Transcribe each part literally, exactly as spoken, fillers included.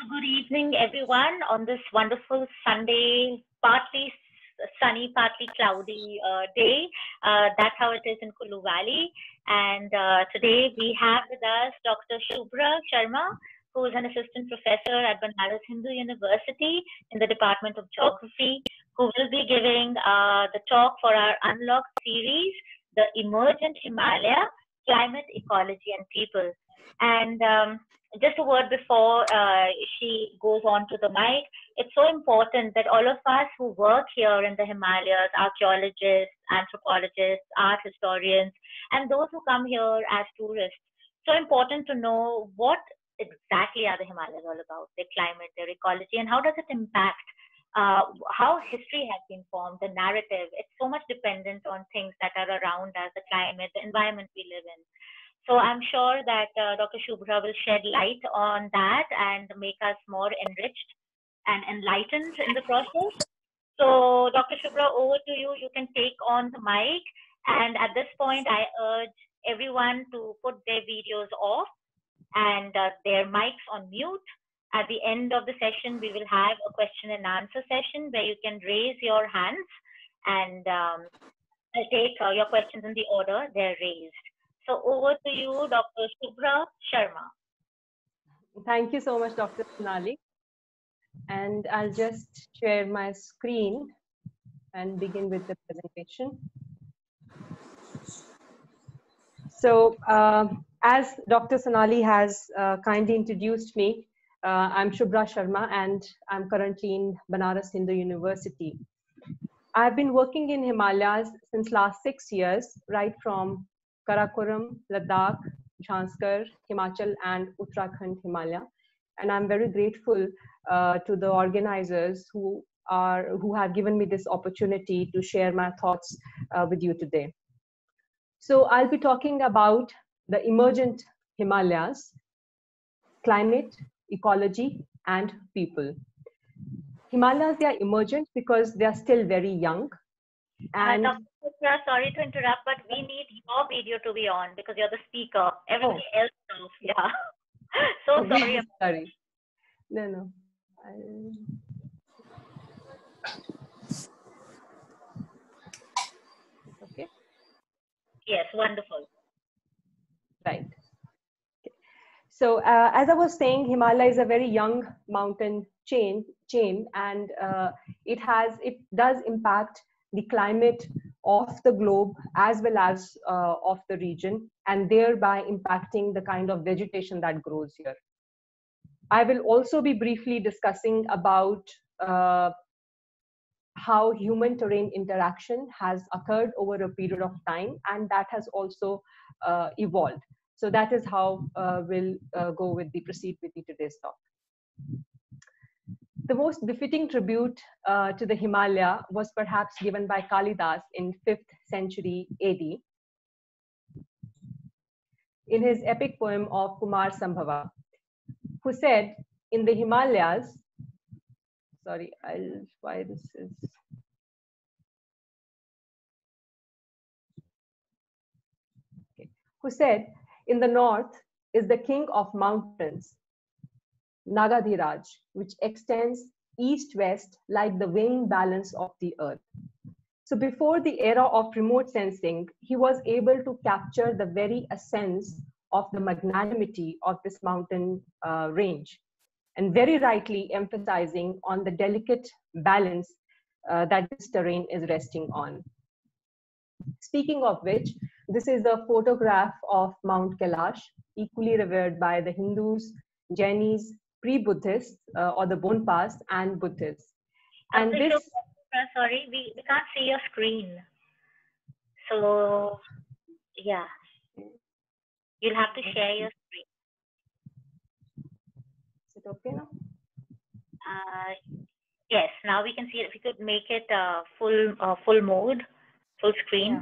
Good evening, everyone, on this wonderful Sunday, partly s- sunny, partly cloudy uh, day. Uh, that's how it is in Kulu Valley. And uh, today we have with us Doctor Shubhra Sharma, who is an assistant professor at Banaras Hindu University in the Department of Geography, who will be giving uh, the talk for our Unlocked series, The Emergent Himalaya, Climate, Ecology, and People. And um, just a word before uh, she goes on to the mic. It's so important that all of us who work here in the Himalayas, archaeologists, anthropologists, art historians, and those who come here as tourists, so important to know what exactly are the Himalayas all about, their climate, their ecology, and how does it impact uh, how history has been formed, the narrative. It's so much dependent on things that are around us, the climate, the environment we live in. So I'm sure that uh, Doctor Shubhra will shed light on that and make us more enriched and enlightened in the process. So Doctor Shubhra, over to you. You can take on the mic. And at this point, I urge everyone to put their videos off and uh, their mics on mute. At the end of the session, we will have a question and answer session where you can raise your hands and um, I'll take uh, your questions in the order they're raised. So over to you, Doctor Shubhra Sharma. Thank you so much, Doctor Sonali. And I'll just share my screen and begin with the presentation. So uh, as Doctor Sonali has uh, kindly introduced me, uh, I'm Shubhra Sharma and I'm currently in Banaras Hindu University. I've been working in Himalayas since last six years, right from Karakoram, Ladakh, Jhanskar, Himachal, and Uttarakhand, Himalaya. And I'm very grateful uh, to the organizers who are who have given me this opportunity to share my thoughts uh, with you today. So I'll be talking about the emergent Himalayas, climate, ecology, and people. Himalayas, they are emergent because they are still very young. And uh, Doctor Shubhra, sorry to interrupt, but we need your video to be on because you're the speaker. Everybody oh. else knows. Yeah. So oh, sorry. Sorry. No, no. I... Okay. Yes, wonderful. Right. Okay. So uh, as I was saying, Himalaya is a very young mountain chain, chain, and uh, it has it does impact the climate of the globe as well as uh, of the region, and thereby impacting the kind of vegetation that grows here. I will also be briefly discussing about uh, how human terrain interaction has occurred over a period of time, and that has also uh, evolved. So that is how uh, we'll uh, go with the proceed with the today's talk. The most befitting tribute uh, to the Himalaya was perhaps given by Kalidas in fifth century A D in his epic poem of Kumar Sambhava, who said, in the Himalayas, sorry, I'll, why this is, okay, who said, in the north is the king of mountains, Nagadhiraj, which extends east-west like the wing balance of the earth. So before the era of remote sensing, he was able to capture the very essence of the magnanimity of this mountain uh, range, and very rightly emphasizing on the delicate balance uh, that this terrain is resting on. Speaking of which, this is a photograph of Mount Kailash, equally revered by the Hindus, Jainis, pre-Buddhists, uh, or the Bonpas, and Buddhists. And Doctor this... Shubhra, sorry, we, we can't see your screen. So, yeah. You'll have to share your screen. Is it okay now? Uh, yes, now we can see it. If you could make it uh, full uh, full mode, full screen.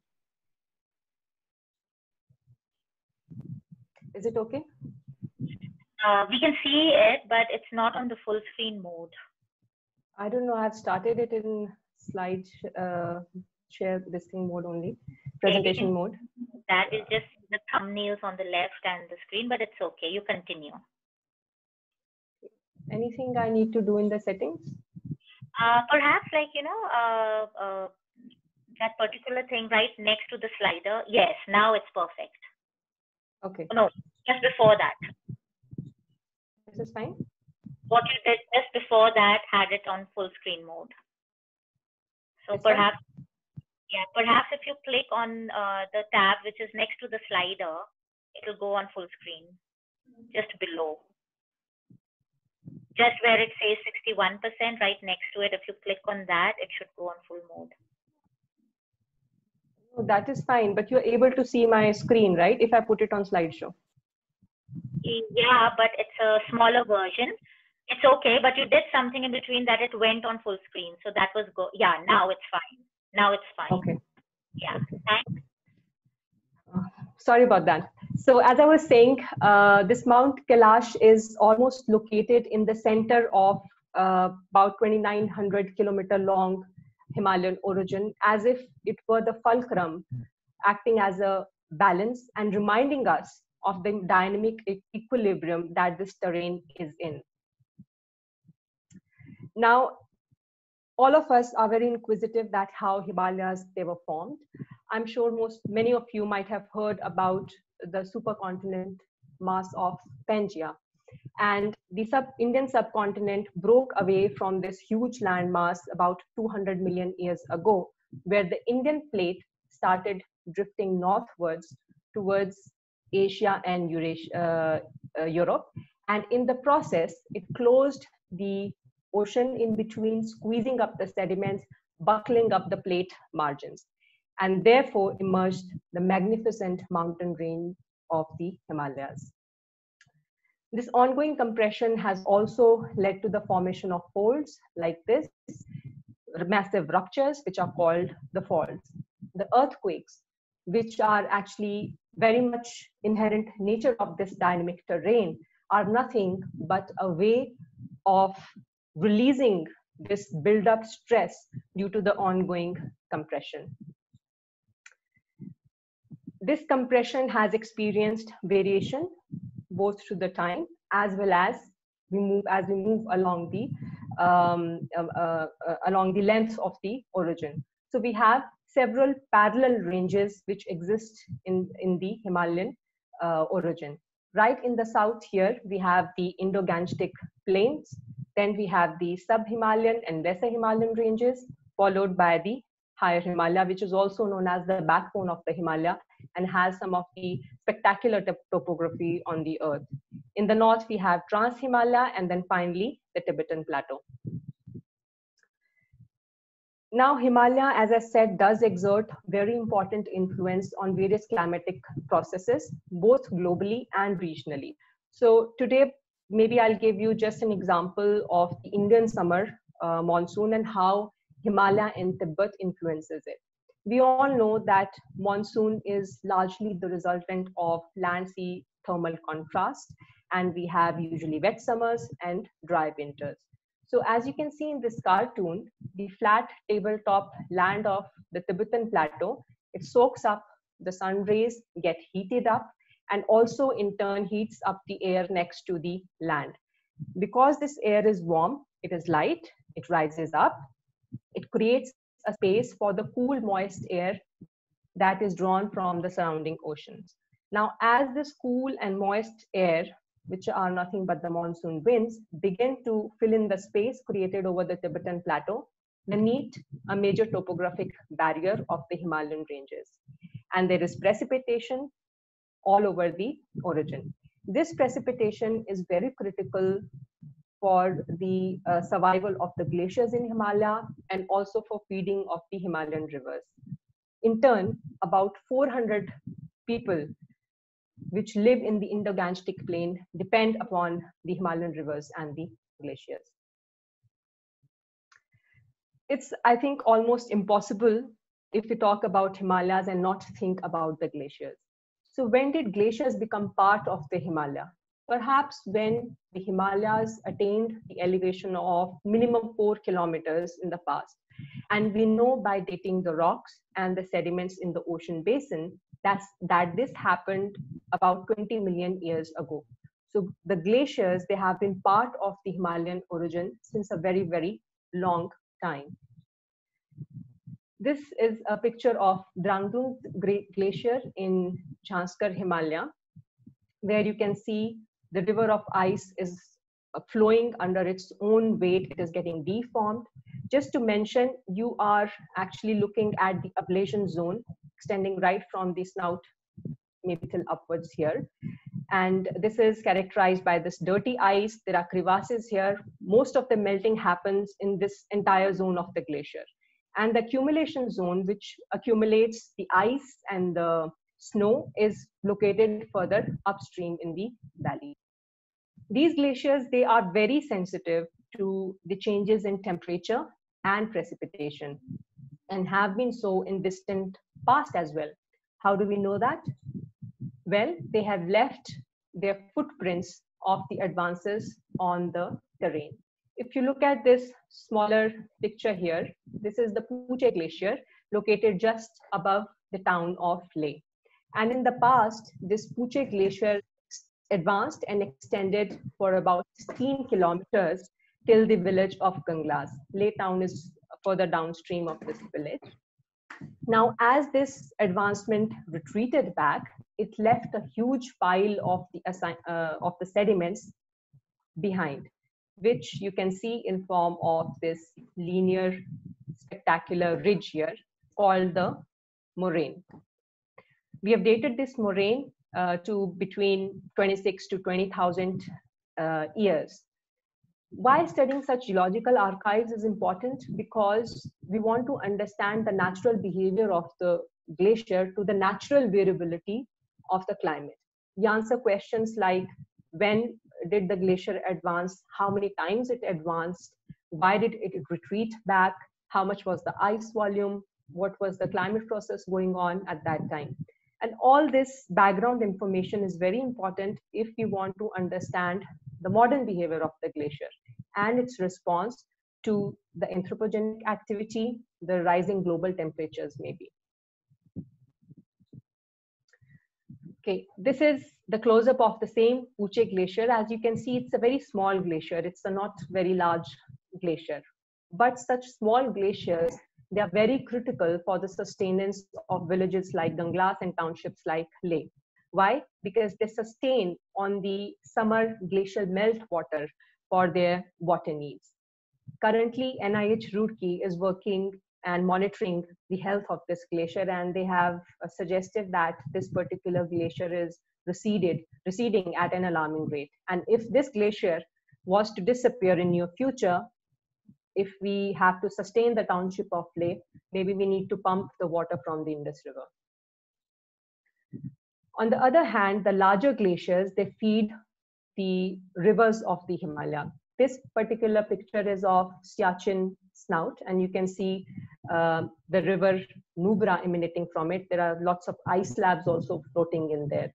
Yeah. Is it okay? Uh, we can see it, but it's not on the full screen mode. I don't know. I've started it in slide uh, share this thing mode only, presentation okay, mode. That is just the thumbnails on the left and the screen, but it's okay. You continue. Anything I need to do in the settings? Uh, perhaps like, you know, uh, uh, that particular thing right next to the slider. Yes, now it's perfect. Okay. No, just before that. This is fine. What you did just before that had it on full screen mode. So This perhaps, one? yeah, perhaps if you click on uh, the tab which is next to the slider, it will go on full screen, just below. Just where it says sixty-one percent, right next to it, if you click on that, it should go on full mode. Oh, that is fine, but you're able to see my screen, right? If I put it on slideshow. Yeah, but it's a smaller version. It's okay, but you did something in between that it went on full screen. So that was go. Yeah, now it's fine. Now it's fine. Okay. Yeah. Okay. Thanks. Uh, sorry about that. So as I was saying, uh, this Mount Kailash is almost located in the center of uh, about twenty-nine hundred kilometer long Himalayan origin, as if it were the fulcrum acting as a balance and reminding us of the dynamic equilibrium that this terrain is in. Now, all of us are very inquisitive that how Himalayas they were formed. I'm sure most many of you might have heard about the supercontinent mass of Pangaea, and the sub Indian subcontinent broke away from this huge landmass about two hundred million years ago, where the Indian plate started drifting northwards towards Asia and Eurasia, uh, uh, Europe, and in the process, it closed the ocean in between, squeezing up the sediments, buckling up the plate margins, and therefore emerged the magnificent mountain range of the Himalayas. This ongoing compression has also led to the formation of folds like this, massive ruptures, which are called the faults. The earthquakes, which are actually very much inherent nature of this dynamic terrain, are nothing but a way of releasing this build-up stress due to the ongoing compression. This compression has experienced variation both through the time as well as we move as we move along the um, uh, uh, along the length of the origin. So we have several parallel ranges which exist in in the Himalayan uh, origin. Right in the south here we have the Indo-Gangetic plains. Then we have the sub-Himalayan and lesser Himalayan ranges, followed by the higher Himalaya, which is also known as the backbone of the Himalaya and has some of the spectacular topography on the earth. In the north, we have Trans-Himalaya, and then finally, the Tibetan Plateau. Now, Himalaya, as I said, does exert very important influence on various climatic processes, both globally and regionally. So today, maybe I'll give you just an example of the Indian summer uh, monsoon and how Himalaya and Tibet influences it. We all know that monsoon is largely the resultant of land-sea thermal contrast, and we have usually wet summers and dry winters. So as you can see in this cartoon, the flat tabletop land of the Tibetan Plateau, it soaks up the sun rays, get heated up, and also in turn heats up the air next to the land. Because this air is warm, it is light, it rises up, it creates a space for the cool, moist air that is drawn from the surrounding oceans. Now, as this cool and moist air, which are nothing but the monsoon winds, begin to fill in the space created over the Tibetan Plateau, they meet a major topographic barrier of the Himalayan ranges. And there is precipitation all over the origin. This precipitation is very critical for the uh, survival of the glaciers in Himalaya and also for feeding of the Himalayan rivers. In turn, about four hundred people which live in the Indo-Gangetic plain depend upon the Himalayan rivers and the glaciers. It's, I think, almost impossible if we talk about Himalayas and not think about the glaciers. So when did glaciers become part of the Himalaya? Perhaps when the Himalayas attained the elevation of minimum four kilometers in the past. And we know by dating the rocks and the sediments in the ocean basin that's, that this happened about twenty million years ago. So the glaciers, they have been part of the Himalayan origin since a very, very long time. This is a picture of Drangdung Glacier in Jhanskar, Himalaya, where you can see the river of ice is flowing under its own weight. It is getting deformed. Just to mention, you are actually looking at the ablation zone extending right from the snout, maybe till upwards here. And this is characterized by this dirty ice. There are crevasses here. Most of the melting happens in this entire zone of the glacier. And the accumulation zone, which accumulates the ice and the snow, is located further upstream in the valley. These glaciers, they are very sensitive to the changes in temperature and precipitation, and have been so in distant past as well. How do we know that? Well, they have left their footprints of the advances on the terrain. If you look at this smaller picture here, this is the Puche Glacier located just above the town of Leh. And in the past, this Puche Glacier advanced and extended for about sixteen kilometers till the village of Ganglas. Leh town is further downstream of this village. Now, as this advancement retreated back, it left a huge pile of the, uh, of the sediments behind, which you can see in form of this linear spectacular ridge here called the moraine. We have dated this moraine uh, to between twenty-six to twenty thousand uh, years. Why studying such geological archives is important? Because we want to understand the natural behavior of the glacier to the natural variability of the climate. We answer questions like, when did the glacier advance? How many times it advanced? Why did it retreat back? How much was the ice volume? What was the climate process going on at that time? And all this background information is very important if we want to understand the modern behavior of the glacier and its response to the anthropogenic activity, the rising global temperatures maybe. Okay, this is the close-up of the same Puche Glacier. As you can see, it's a very small glacier. It's a not very large glacier. But such small glaciers, they are very critical for the sustenance of villages like Ganglas and townships like Leh. Why? Because they sustain on the summer glacial melt water for their water needs. Currently, N I H Roorkee is working and monitoring the health of this glacier, and they have uh, suggested that this particular glacier is receded, receding at an alarming rate. And if this glacier was to disappear in near future, if we have to sustain the township of Leh, maybe we need to pump the water from the Indus River. On the other hand, the larger glaciers, they feed the rivers of the Himalaya. This particular picture is of Siachen snout, and you can see uh, the river Nubra emanating from it. There are lots of ice slabs also floating in there.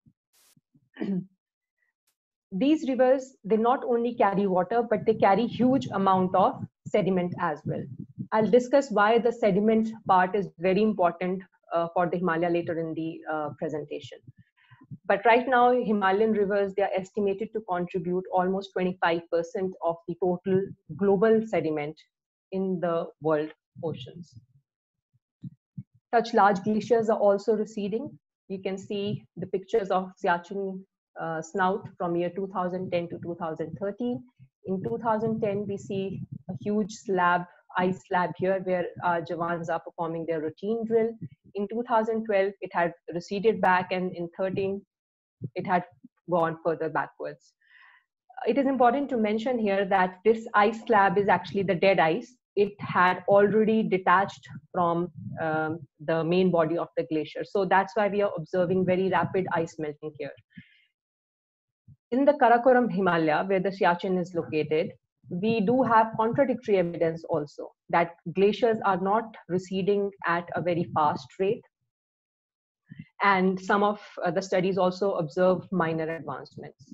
These rivers, they not only carry water, but they carry huge amount of sediment as well. I'll discuss why the sediment part is very important uh, for the Himalaya later in the uh, presentation. But right now, Himalayan rivers, they are estimated to contribute almost twenty-five percent of the total global sediment in the world oceans. Such large glaciers are also receding. You can see the pictures of Siachen uh, snout from year two thousand ten to two thousand thirteen. In two thousand ten, we see a huge slab, ice slab here where uh, Jawans are performing their routine drill. In two thousand twelve, it had receded back, and in thirteen, it had gone further backwards. It is important to mention here that this ice slab is actually the dead ice. It had already detached from um, the main body of the glacier. So that's why we are observing very rapid ice melting here. In the Karakoram Himalaya, where the Siachen is located, we do have contradictory evidence also that glaciers are not receding at a very fast rate. And some of uh, the studies also observe minor advancements.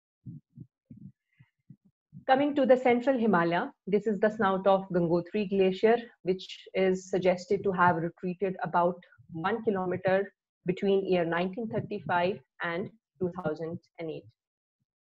Coming to the central Himalaya, this is the snout of Gangotri Glacier, which is suggested to have retreated about one kilometer between year nineteen thirty-five and two thousand eight.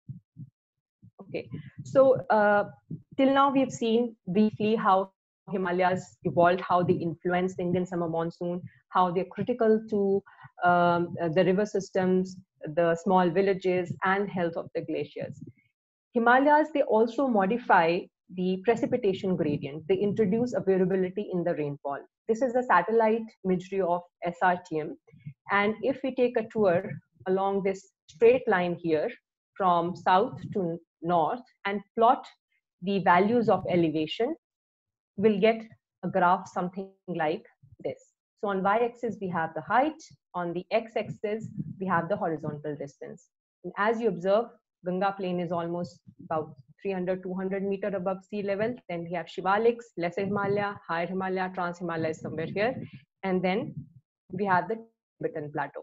Okay, so uh, till now we've seen briefly how Himalayas evolved, how they influenced the Indian summer monsoon, how they're critical to um, the river systems, the small villages, and health of the glaciers. Himalayas, they also modify the precipitation gradient. They introduce a variability in the rainfall. This is a satellite imagery of S R T M. And if we take a tour along this straight line here from south to north and plot the values of elevation, we'll get a graph something like this. So on y-axis, we have the height. On the x-axis, we have the horizontal distance. And as you observe, Ganga plain is almost about three hundred, two hundred meter above sea level. Then we have Shivaliks, Lesser Himalaya, Higher Himalaya, Trans Himalaya is somewhere here. And then we have the Tibetan Plateau.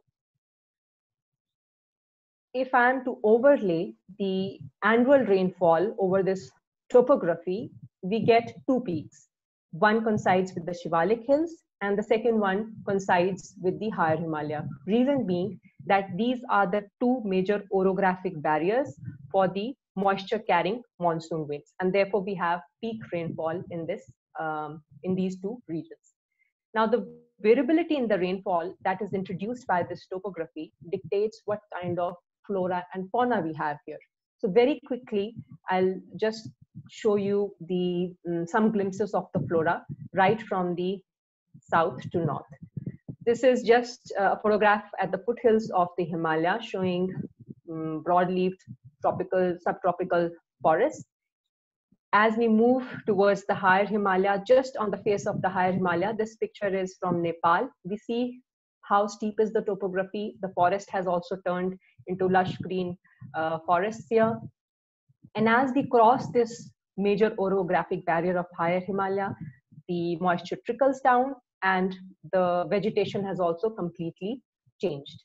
If I am to overlay the annual rainfall over this topography, we get two peaks. One coincides with the Shivalik Hills and the second one coincides with the Higher Himalaya. Reason being that these are the two major orographic barriers for the moisture carrying monsoon winds. And therefore we have peak rainfall in, this, um, in these two regions. Now the variability in the rainfall that is introduced by this topography dictates what kind of flora and fauna we have here. So very quickly, I'll just show you the um, some glimpses of the flora right from the south to north. This is just a photograph at the foothills of the Himalaya showing um, broad-leaved tropical, subtropical forests. As we move towards the Higher Himalaya, just on the face of the Higher Himalaya, this picture is from Nepal. We see how steep is the topography. The forest has also turned into lush green uh, forests here. And as we cross this major orographic barrier of Higher Himalaya, the moisture trickles down and the vegetation has also completely changed.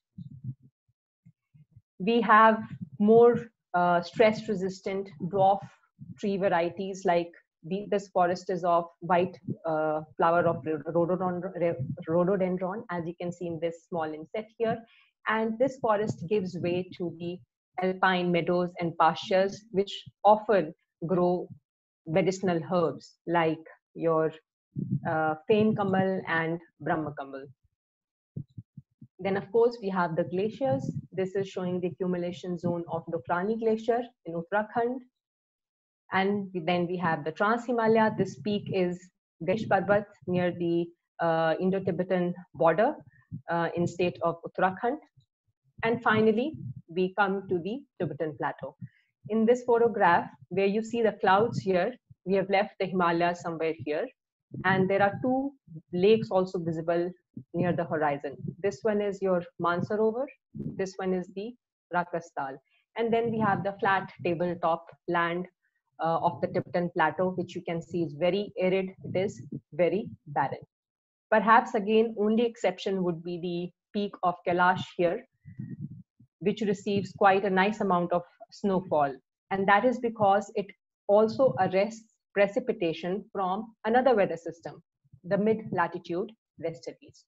We have more uh, stress resistant dwarf tree varieties like the, this forest is of white uh, flower of rhododendron, rhododendron, as you can see in this small inset here. And this forest gives way to the alpine meadows and pastures, which often grow medicinal herbs like your uh, Fane Kamal and Brahma Kamal. Then, of course, we have the glaciers. This is showing the accumulation zone of Dokrani Glacier in Uttarakhand. And then we have the Trans-Himalaya. This peak is Ganesh Parbat near the uh, Indo-Tibetan border uh, in state of Uttarakhand. And finally, we come to the Tibetan Plateau. In this photograph, where you see the clouds here, we have left the Himalayas somewhere here. And there are two lakes also visible near the horizon. This one is your Mansarovar. This one is the Rakastal. And then we have the flat tabletop land uh, of the Tibetan Plateau, which you can see is very arid. It is very barren. Perhaps again, only exception would be the peak of Kailash here, which receives quite a nice amount of snowfall. And that is because it also arrests precipitation from another weather system, the mid-latitude westerlies.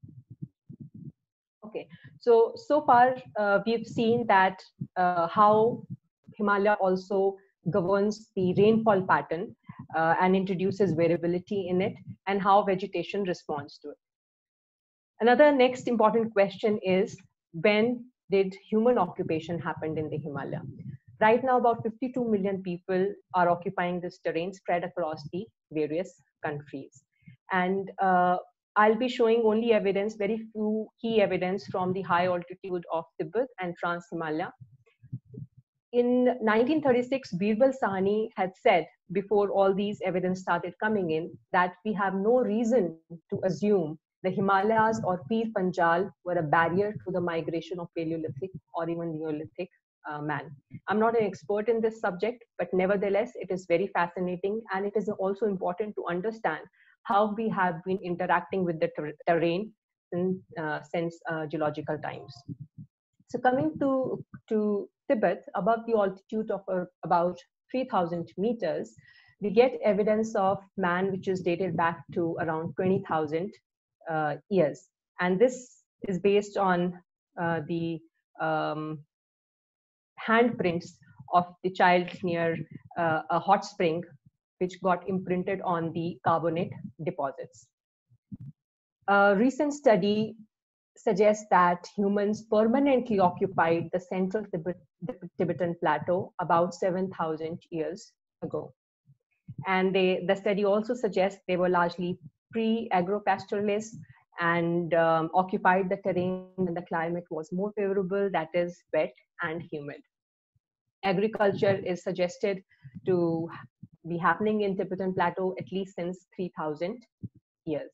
Okay, so, so far uh, we've seen that uh, how Himalaya also governs the rainfall pattern uh, and introduces variability in it and how vegetation responds to it. Another next important question is, when did human occupation happen in the Himalaya? Right now, about fifty-two million people are occupying this terrain spread across the various countries. And uh, I'll be showing only evidence, very few key evidence from the high altitude of Tibet and Trans-Himalaya. In nineteen thirty-six, Birbal Sahni had said, before all these evidence started coming in, that we have no reason to assume the Himalayas or Pir Panjal were a barrier to the migration of Paleolithic or even Neolithic uh, man. I'm not an expert in this subject, but nevertheless, it is very fascinating, and it is also important to understand how we have been interacting with the ter terrain in, uh, since uh, geological times. So coming to, to Tibet, above the altitude of uh, about three thousand meters, we get evidence of man which is dated back to around twenty thousand uh, years. And this is based on uh, the um, handprints of the child near uh, a hot spring, which got imprinted on the carbonate deposits. A recent study suggests that humans permanently occupied the central Tibet, Tibetan plateau about seven thousand years ago. And they, the study also suggests they were largely pre-agro-pastoralists and um, occupied the terrain when the climate was more favorable, that is wet and humid. Agriculture is suggested to be happening in Tibetan Plateau at least since three thousand years.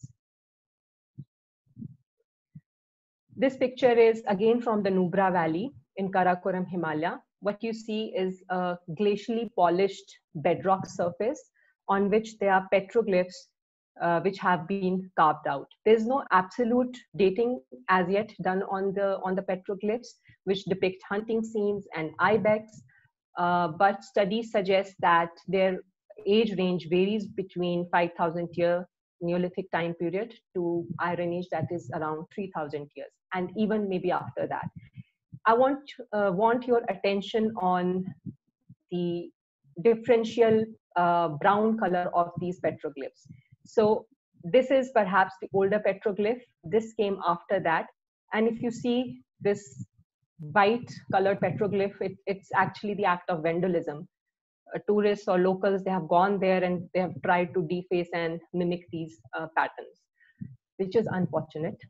This picture is again from the Nubra Valley in Karakoram, Himalaya. What you see is a glacially polished bedrock surface on which there are petroglyphs uh, which have been carved out. There's no absolute dating as yet done on the, on the petroglyphs, which depict hunting scenes and ibex, uh, but studies suggest that their age range varies between five thousand year Neolithic time period to Iron Age, that is around three thousand years, and even maybe after that. I want, uh, want your attention on the differential uh, brown color of these petroglyphs. So this is perhaps the older petroglyph. This came after that. And if you see this white colored petroglyph, it, it's actually the act of vandalism. Uh, tourists or locals, they have gone there and they have tried to deface and mimic these uh, patterns, which is unfortunate.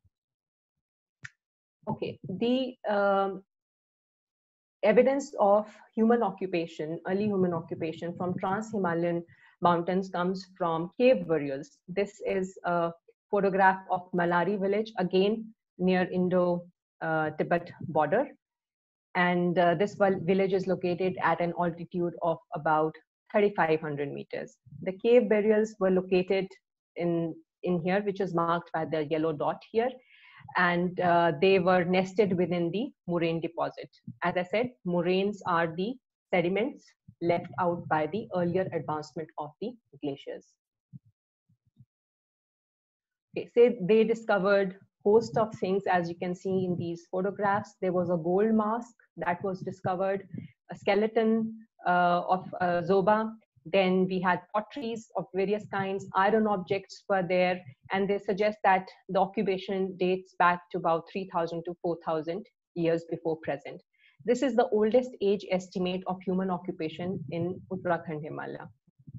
Okay, the um, evidence of human occupation, early human occupation from trans-Himalayan mountains comes from cave burials. This is a photograph of Malari village, again near Indo-Tibet uh, border. And uh, this village is located at an altitude of about thirty-five hundred meters. The cave burials were located in, in here, which is marked by the yellow dot here. And uh, they were nested within the moraine deposit. As I said, moraines are the sediments left out by the earlier advancement of the glaciers. Okay, so they discovered host of things, as you can see in these photographs. There was a gold mask that was discovered, a skeleton uh, of uh, Zoba. Then we had potteries of various kinds, iron objects were there, and they suggest that the occupation dates back to about three thousand to four thousand years before present. This is the oldest age estimate of human occupation in Uttarakhand, Himalaya.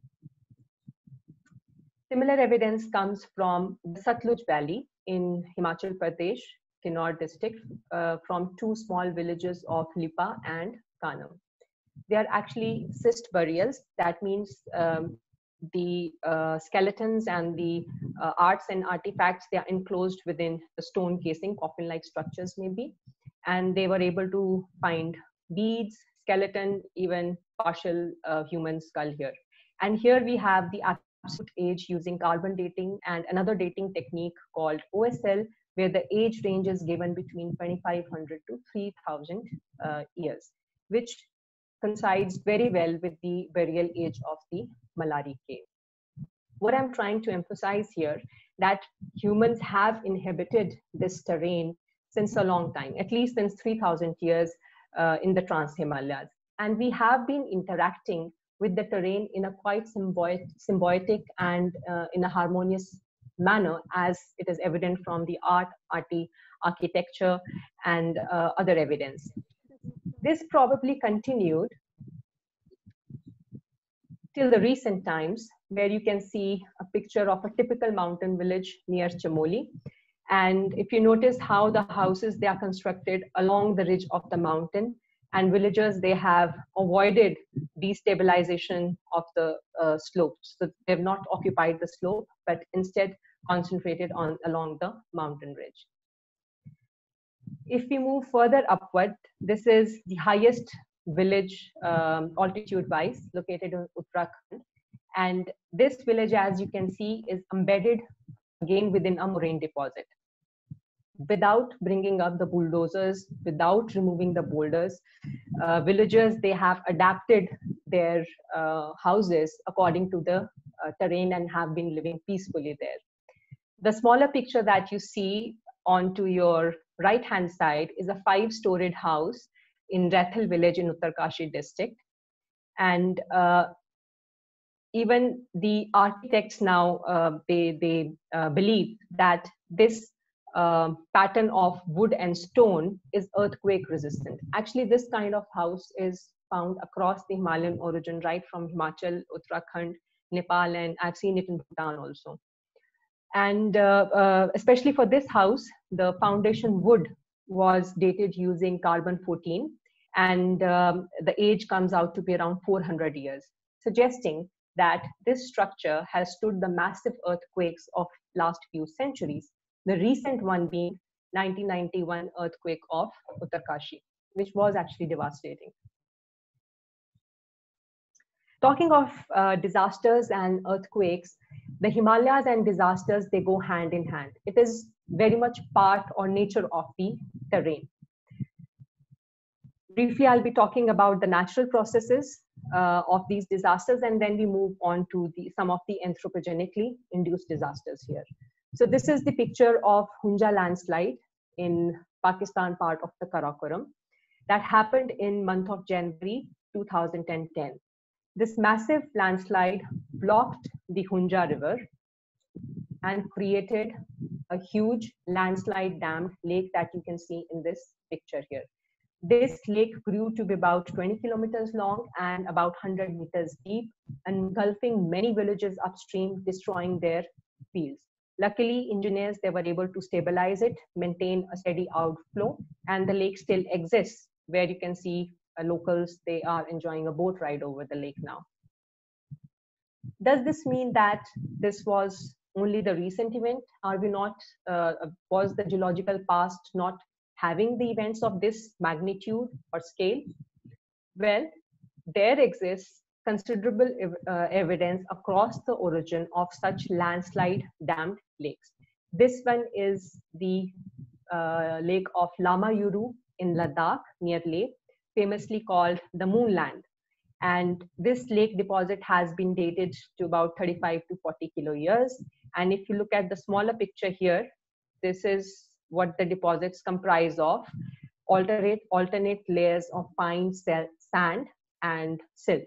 Similar evidence comes from the Satluj Valley in Himachal Pradesh, Kinnaur district, uh, from two small villages of Lipa and Kanam. They are actually cyst burials. That means um, the uh, skeletons and the uh, arts and artifacts, they are enclosed within the stone casing, coffin-like structures maybe. And they were able to find beads, skeleton, even partial uh, human skull here. And here we have the absolute age using carbon dating and another dating technique called O S L, where the age range is given between twenty-five hundred to three thousand uh, years, which coincides very well with the burial age of the Malari cave. What I'm trying to emphasize here, that humans have inhabited this terrain since a long time, at least since three thousand years uh, in the Trans-Himalayas. And we have been interacting with the terrain in a quite symbiotic, symbiotic and uh, in a harmonious manner, as it is evident from the art, arti, architecture, and uh, other evidence. This probably continued till the recent times, where you can see a picture of a typical mountain village near Chamoli. And if you notice how the houses, they are constructed along the ridge of the mountain, and villagers, they have avoided destabilization of the uh, slopes. So they have not occupied the slope, but instead concentrated on along the mountain ridge. If we move further upward, this is the highest village um, altitude-wise located in Uttarakhand. And this village, as you can see, is embedded again within a moraine deposit. Without bringing up the bulldozers, without removing the boulders, uh, villagers, they have adapted their uh, houses according to the uh, terrain and have been living peacefully there. The smaller picture that you see onto your right hand side is a five-storied house in Rathal village in Uttarkashi district. And uh, even the architects now, uh, they, they uh, believe that this uh, pattern of wood and stone is earthquake resistant. Actually, this kind of house is found across the Himalayan origin, right from Himachal, Uttarakhand, Nepal, and I've seen it in Bhutan also. And uh, uh, especially for this house, the foundation wood was dated using carbon fourteen, and um, the age comes out to be around four hundred years, suggesting that this structure has stood the massive earthquakes of last few centuries, the recent one being nineteen ninety-one earthquake of Uttarkashi, which was actually devastating. Talking of uh, disasters and earthquakes, the Himalayas and disasters, they go hand in hand. It is very much part or nature of the terrain. Briefly, I'll be talking about the natural processes uh, of these disasters, and then we move on to the, some of the anthropogenically induced disasters here. So this is the picture of Hunja landslide in Pakistan, part of the Karakoram, that happened in month of January two thousand ten. This massive landslide blocked the Hunja River and created a huge landslide dammed lake that you can see in this picture here. This lake grew to be about twenty kilometers long and about one hundred meters deep, engulfing many villages upstream, destroying their fields. Luckily, engineers, they were able to stabilize it, maintain a steady outflow, and the lake still exists, where you can see uh, locals, they are enjoying a boat ride over the lake now. Does this mean that this was only the recent event? Are we not, uh, was the geological past not having the events of this magnitude or scale? Well, there exists considerable ev uh, evidence across the origin of such landslide dammed lakes. This one is the uh, lake of Lama Yuru in Ladakh near Leh, famously called the Moonland. And this lake deposit has been dated to about thirty-five to forty kilo years. And if you look at the smaller picture here, this is what the deposits comprise of: alternate, alternate layers of fine sand and silt.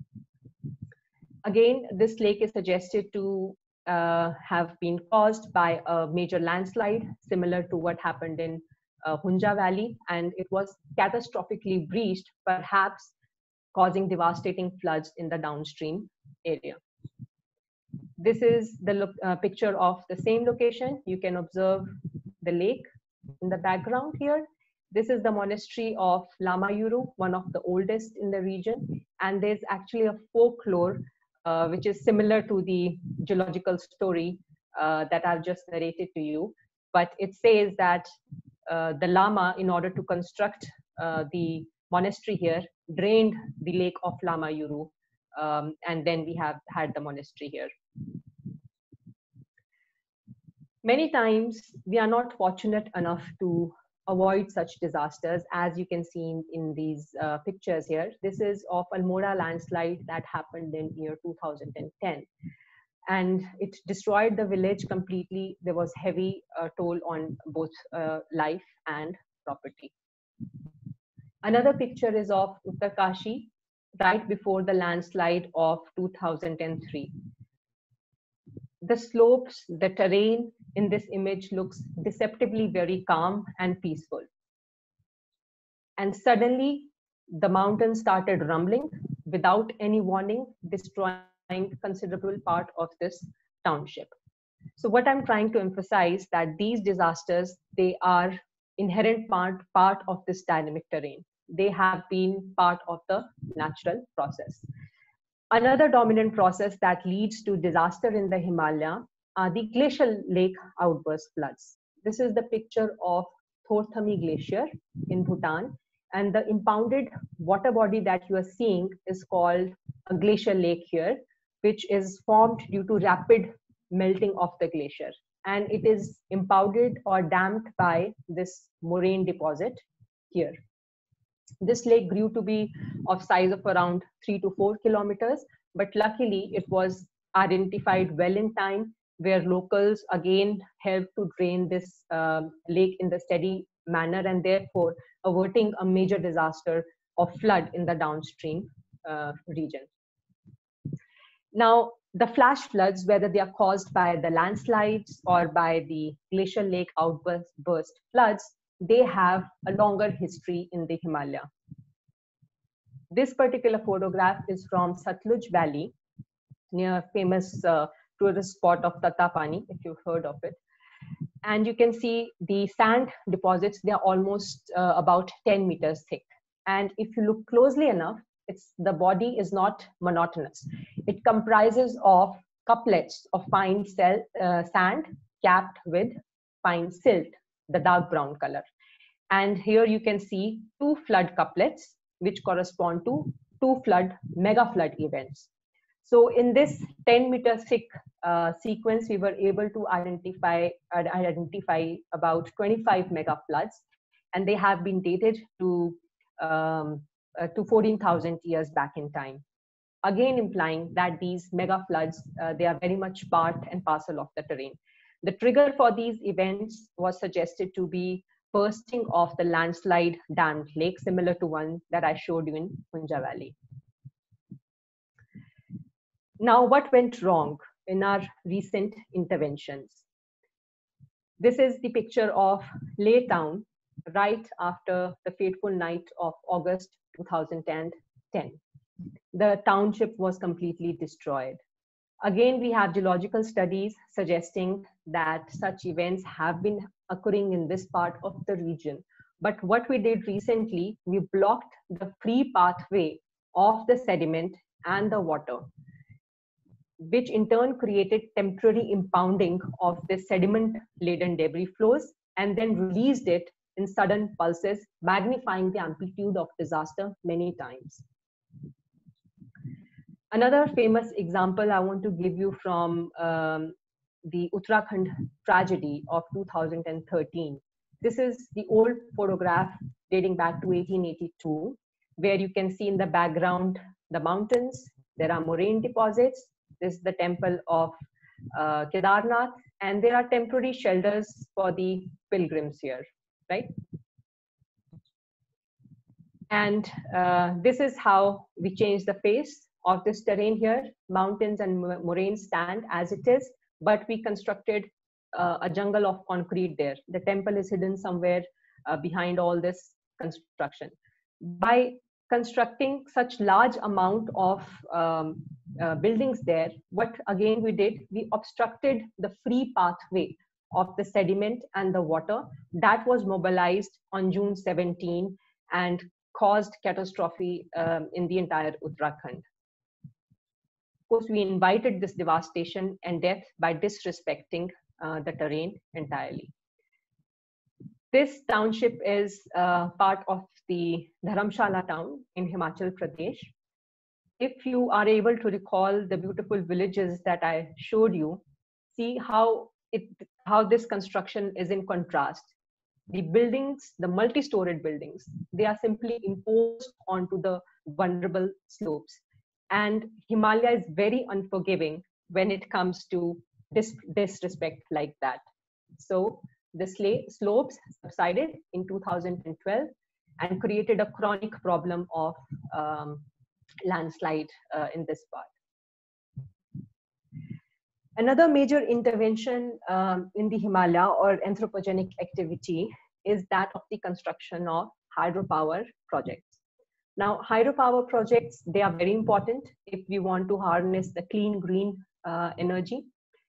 Again, this lake is suggested to uh, have been caused by a major landslide, similar to what happened in uh, Hunja Valley, and it was catastrophically breached, perhaps causing devastating floods in the downstream area. This is the look, uh, picture of the same location. You can observe the lake in the background here. This is the monastery of Lama Yuru, one of the oldest in the region. And there's actually a folklore uh, which is similar to the geological story uh, that I've just narrated to you. But it says that uh, the Lama, in order to construct uh, the monastery here, drained the lake of Lama Yuru, um, and then we have had the monastery here. Many times we are not fortunate enough to avoid such disasters, as you can see in, in these uh, pictures here. This is of Almora landslide that happened in year two thousand ten, and it destroyed the village completely. There was heavy uh, toll on both uh, life and property. Another picture is of Uttarkashi right before the landslide of two thousand three. The slopes, the terrain in this image looks deceptively very calm and peaceful. And suddenly the mountain started rumbling without any warning, destroying a considerable part of this township. So what I'm trying to emphasize that these disasters, they are inherent part, part of this dynamic terrain. They have been part of the natural process. Another dominant process that leads to disaster in the Himalaya are the glacial lake outburst floods. This is the picture of Thorthami Glacier in Bhutan, and the impounded water body that you are seeing is called a glacial lake here, which is formed due to rapid melting of the glacier, and it is impounded or damped by this moraine deposit here. This lake grew to be of size of around three to four kilometers, but luckily it was identified well in time, where locals again helped to drain this uh, lake in the steady manner, and therefore averting a major disaster of flood in the downstream uh, region. Now, the flash floods, whether they are caused by the landslides or by the glacial lake outburst burst floods, they have a longer history in the Himalaya. This particular photograph is from Satluj Valley, near famous uh, tourist spot of Tatapani, if you've heard of it. And you can see the sand deposits, they are almost uh, about ten meters thick. And if you look closely enough, it's, the body is not monotonous. It comprises of couplets of fine cell, uh, sand capped with fine silt, the dark brown color. And here you can see two flood couplets, which correspond to two flood, mega flood events. So in this ten meter thick uh, sequence, we were able to identify, uh, identify about twenty-five mega floods, and they have been dated to, um, uh, to fourteen thousand years back in time. Again, implying that these mega floods, uh, they are very much part and parcel of the terrain. The trigger for these events was suggested to be bursting of the landslide dammed lake, similar to one that I showed you in Hunja Valley. Now, what went wrong in our recent interventions? This is the picture of Leh town right after the fateful night of August two thousand ten. The township was completely destroyed. Again, we have geological studies suggesting that such events have been occurring in this part of the region. But what we did recently, we blocked the free pathway of the sediment and the water, which in turn created temporary impounding of the sediment-laden debris flows and then released it in sudden pulses, magnifying the amplitude of disaster many times. Another famous example I want to give you from um, the Uttarakhand tragedy of two thousand thirteen. This is the old photograph dating back to eighteen eighty-two, where you can see in the background the mountains, there are moraine deposits, this is the temple of uh, Kedarnath, and there are temporary shelters for the pilgrims here, right? And uh, this is how we change the face of this terrain here. Mountains and moraines stand as it is, but we constructed uh, a jungle of concrete there. The temple is hidden somewhere uh, behind all this construction. By constructing such large amount of um, uh, buildings there, what again we did, we obstructed the free pathway of the sediment and the water that was mobilized on June seventeenth and caused catastrophe um, in the entire Uttarakhand. Of course, we invited this devastation and death by disrespecting uh, the terrain entirely. This township is uh, part of the Dharamshala town in Himachal Pradesh. If you are able to recall the beautiful villages that I showed you, see how, it, how this construction is in contrast. The buildings, the multi-storied buildings, they are simply imposed onto the vulnerable slopes. And Himalaya is very unforgiving when it comes to dis disrespect like that. So the slopes subsided in two thousand twelve and created a chronic problem of um, landslide uh, in this part. Another major intervention um, in the Himalaya or anthropogenic activity is that of the construction of hydropower projects. Now, hydropower projects, they are very important if we want to harness the clean green uh, energy.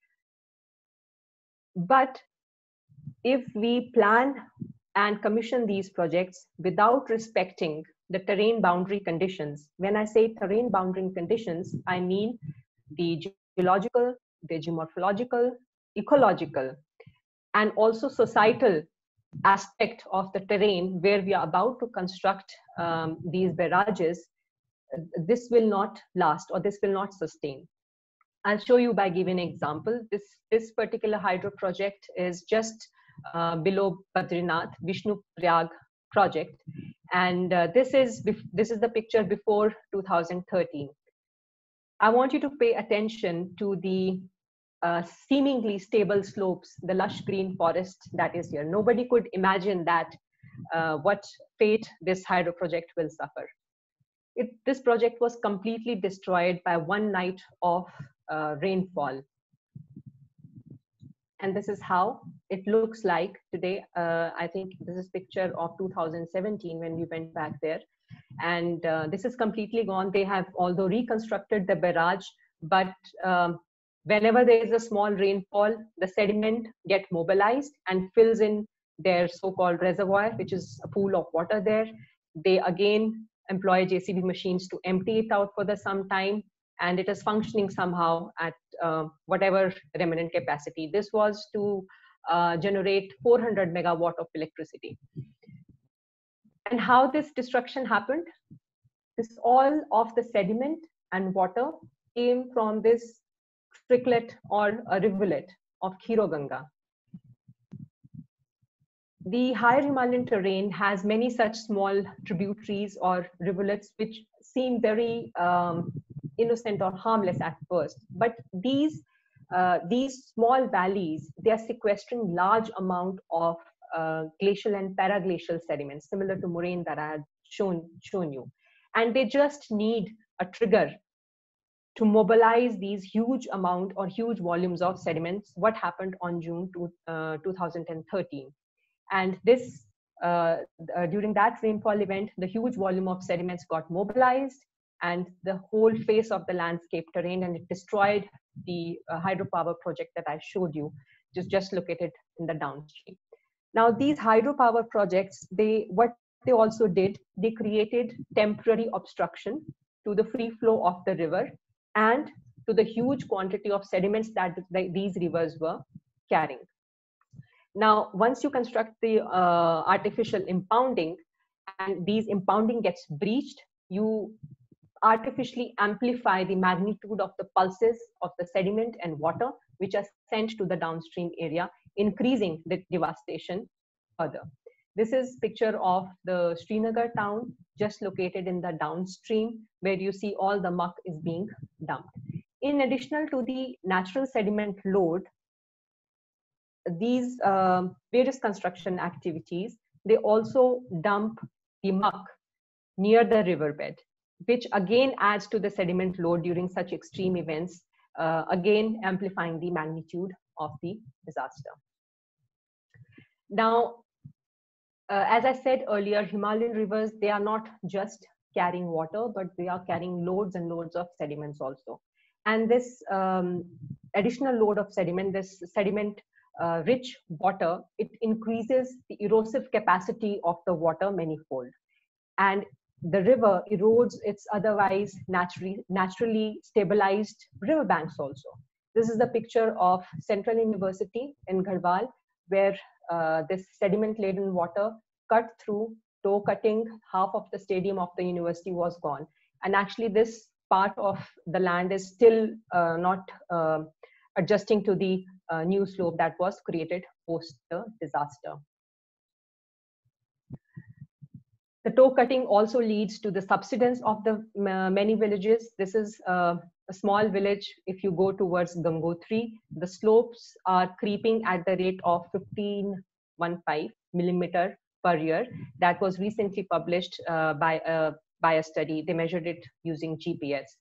But if we plan and commission these projects without respecting the terrain boundary conditions, when I say terrain boundary conditions, I mean the geological, the geomorphological, ecological, and also societal aspect of the terrain where we are about to construct um, these barrages, this will not last or this will not sustain. I'll show you by giving an example. This, this particular hydro project is just uh, below Badrinath, Vishnu Prayag project. And uh, this, is, this is the picture before two thousand thirteen. I want you to pay attention to the Uh, seemingly stable slopes, the lush green forest that is here. Nobody could imagine that uh, what fate this hydro project will suffer. it, this project was completely destroyed by one night of uh, rainfall. And this is how it looks like today. Uh, I think this is picture of two thousand seventeen when we went back there. And uh, this is completely gone. They have although reconstructed the barrage, but um, whenever there is a small rainfall, the sediment get mobilized and fills in their so-called reservoir, which is a pool of water there. They again employ J C B machines to empty it out for the some time, and it is functioning somehow at uh, whatever remnant capacity. This was to uh, generate four hundred megawatt of electricity. And how this destruction happened? This all of the sediment and water came from this tricklet or a rivulet of Khiroganga. The higher Himalayan terrain has many such small tributaries or rivulets which seem very um, innocent or harmless at first. But these, uh, these small valleys, they are sequestering large amount of uh, glacial and paraglacial sediments, similar to moraine that I had shown, shown you. And they just need a trigger to mobilize these huge amount or huge volumes of sediments, what happened on June to, uh, two thousand thirteen. And this, uh, uh, during that rainfall event, the huge volume of sediments got mobilized and the whole face of the landscape terrain, and it destroyed the uh, hydropower project that I showed you, just, just located in the downstream. Now, these hydropower projects, they, what they also did, they created temporary obstruction to the free flow of the river and to the huge quantity of sediments that the, these rivers were carrying. Now, once you construct the uh, artificial impounding and these impounding gets breached, you artificially amplify the magnitude of the pulses of the sediment and water, which are sent to the downstream area, increasing the devastation further. This is picture of the Srinagar town, just located in the downstream, where you see all the muck is being dumped. In addition to the natural sediment load, these uh, various construction activities, they also dump the muck near the riverbed, which again adds to the sediment load during such extreme events, uh, again amplifying the magnitude of the disaster. Now, uh, as I said earlier, Himalayan rivers, they are not just carrying water, but they are carrying loads and loads of sediments also. And this um, additional load of sediment, this sediment uh, rich water, it increases the erosive capacity of the water manifold. And the river erodes its otherwise naturally, naturally stabilized riverbanks also. This is the picture of Central University in Garhwal, where uh, this sediment-laden water cut through, toe cutting half of the stadium of the university was gone. And actually this part of the land is still uh, not uh, adjusting to the uh, new slope that was created post the disaster. The toe cutting also leads to the subsidence of the uh, many villages. This is uh, a small village. If you go towards Gangotri, the slopes are creeping at the rate of fifteen fifteen millimeter per year. That was recently published uh, by, a, by a study. They measured it using G P S.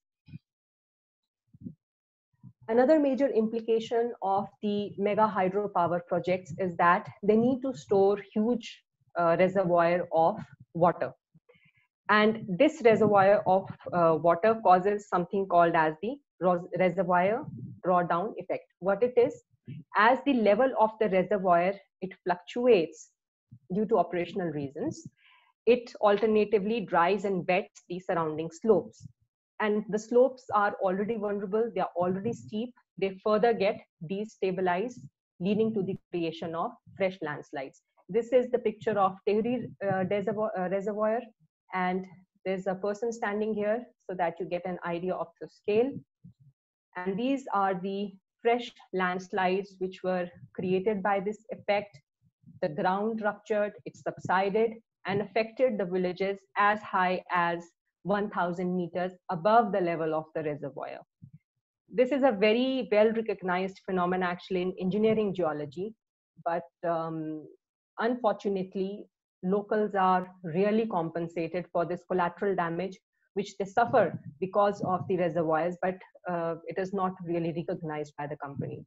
Another major implication of the mega hydropower projects is that they need to store huge uh, reservoir of water. And this reservoir of uh, water causes something called as the reservoir drawdown effect. What it is, as the level of the reservoir, it fluctuates due to operational reasons, it alternatively dries and wets the surrounding slopes. And the slopes are already vulnerable, they are already steep, they further get destabilized, leading to the creation of fresh landslides. This is the picture of Tehri uh, reservoir, uh, reservoir, and there's a person standing here so that you get an idea of the scale. And these are the fresh landslides which were created by this effect. The ground ruptured, it subsided and affected the villages as high as one thousand meters above the level of the reservoir. This is a very well recognized phenomenon actually in engineering geology, but um, unfortunately, locals are really compensated for this collateral damage which they suffer because of the reservoirs, but uh, it is not really recognized by the companies.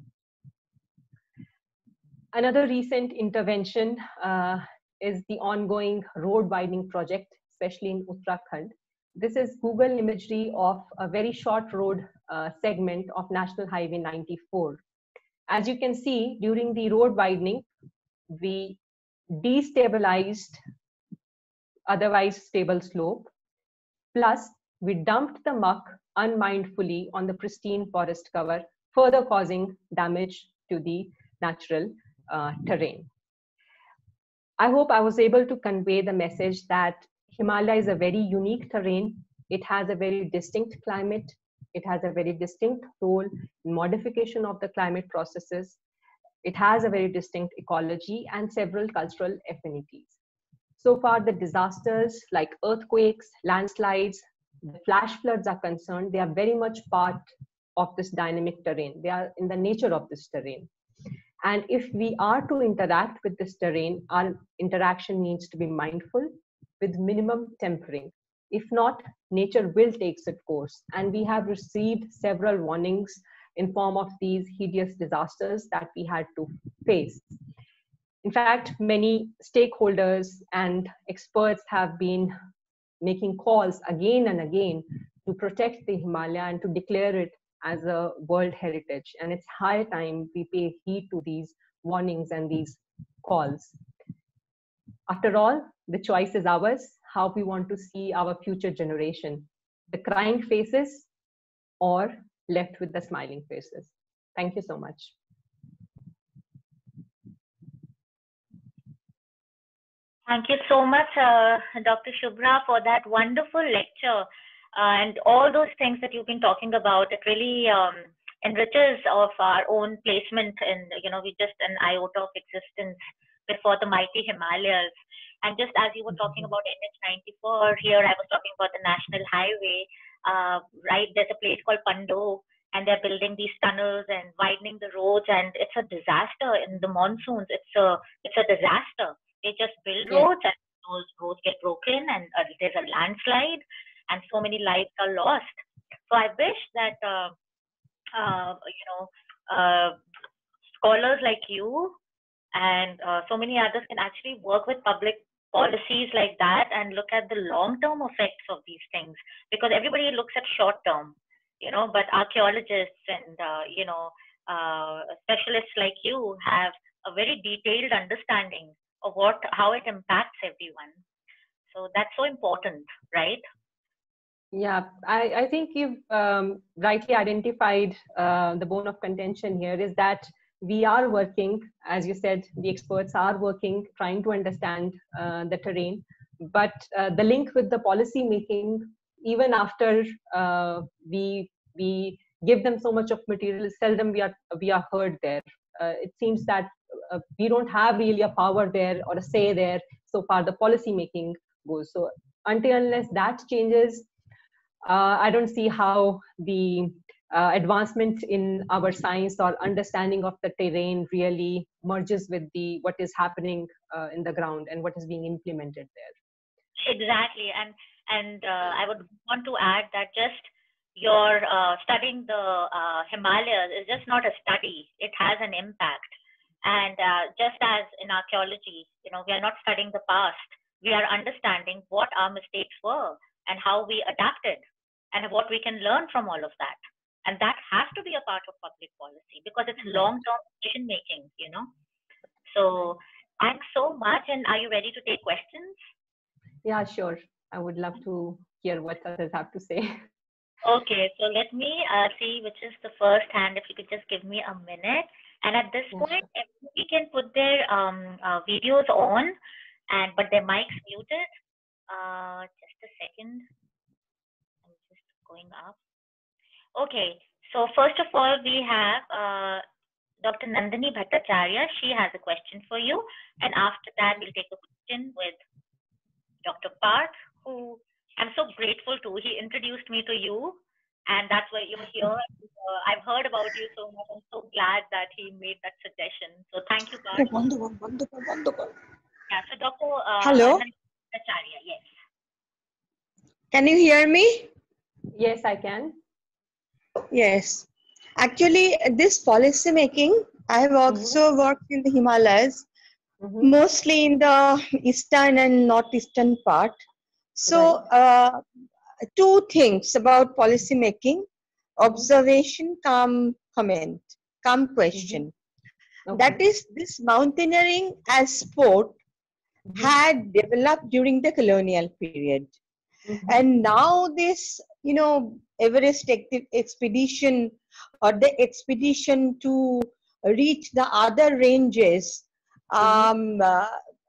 Another recent intervention uh, is the ongoing road widening project, especially in Uttarakhand. This is Google imagery of a very short road uh, segment of National Highway ninety-four. As you can see, during the road widening, we destabilized otherwise stable slope, plus we dumped the muck unmindfully on the pristine forest cover, further causing damage to the natural uh, terrain. I hope I was able to convey the message that Himalaya is a very unique terrain. It has a very distinct climate. It has a very distinct role in modification of the climate processes. It has a very distinct ecology and several cultural affinities. So far, the disasters like earthquakes, landslides, the flash floods are concerned, they are very much part of this dynamic terrain. They are in the nature of this terrain. And if we are to interact with this terrain, our interaction needs to be mindful with minimum tempering. If not, nature will take its course. And we have received several warnings in form of these hideous disasters that we had to face. In fact, many stakeholders and experts have been making calls again and again to protect the Himalaya and to declare it as a world heritage. And it's high time we pay heed to these warnings and these calls. After all, the choice is ours, how we want to see our future generation, the crying faces or left with the smiling faces. Thank you so much. Thank you so much, uh, Doctor Shubhra, for that wonderful lecture uh, and all those things that you've been talking about. It really um, enriches of our own placement in, you know, we just an iota of existence before the mighty Himalayas. And just as you were talking about N H ninety-four, here I was talking about the National Highway, uh, right? There's a place called Pando, and they're building these tunnels and widening the roads, and it's a disaster in the monsoons. It's a, it's a disaster. They just build roads and those roads get broken and uh, there's a landslide and so many lives are lost. So I wish that, uh, uh, you know, uh, scholars like you and uh, so many others can actually work with public policies like that and look at the long-term effects of these things, because everybody looks at short-term, you know, but archaeologists and, uh, you know, uh, specialists like you have a very detailed understanding of what, how it impacts everyone. So that's so important, right? Yeah, I, I think you've um, rightly identified uh, the bone of contention here is that we are working, as you said, the experts are working, trying to understand uh, the terrain, but uh, the link with the policy making, even after uh, we, we give them so much of material, seldom we are, we are heard there. Uh, it seems that uh, we don't have really a power there or a say there so far the policy making goes. So until unless that changes, uh, I don't see how the uh, advancement in our science or understanding of the terrain really merges with the what is happening uh, in the ground and what is being implemented there. Exactly, and and uh, I would want to add that just your uh, studying the uh, Himalayas is just not a study; it has an impact. And uh, just as in archaeology, you know, we are not studying the past; we are understanding what our mistakes were and how we adapted, and what we can learn from all of that. And that has to be a part of public policy because it's long-term decision making, you know. So thanks so much. And are you ready to take questions? Yeah, sure. I would love to hear what others have to say. Okay, so let me uh, see which is the first hand. If you could just give me a minute. And at this Yeah, point, sure. everybody can put their um, uh, videos on, and but their mics muted. Uh, just a second. I'm just going up. Okay, so first of all, we have uh, Doctor Nandini Bhattacharya. She has a question for you. And after that, we'll take a question with Doctor Parth, who I'm so grateful to. He introduced me to you, and that's why you're here. Uh, I've heard about you so much. I'm so glad that he made that suggestion. So thank you, Parth. Oh, wonderful, wonderful, wonderful. Yeah, so Doctor Uh, Hello. Nandini Bhattacharya, yes. Can you hear me? Yes, I can. Yes. Actually, this policy making, I have also mm-hmm. worked in the Himalayas, mm-hmm. mostly in the eastern and northeastern part. So, right. uh, two things about policy making: observation, come comment, come question. Mm-hmm. Okay. That is, this mountaineering as sport mm-hmm. had developed during the colonial period. Mm-hmm. And now this, you know, Everest expedition or the expedition to reach the other ranges, mm-hmm. um, uh,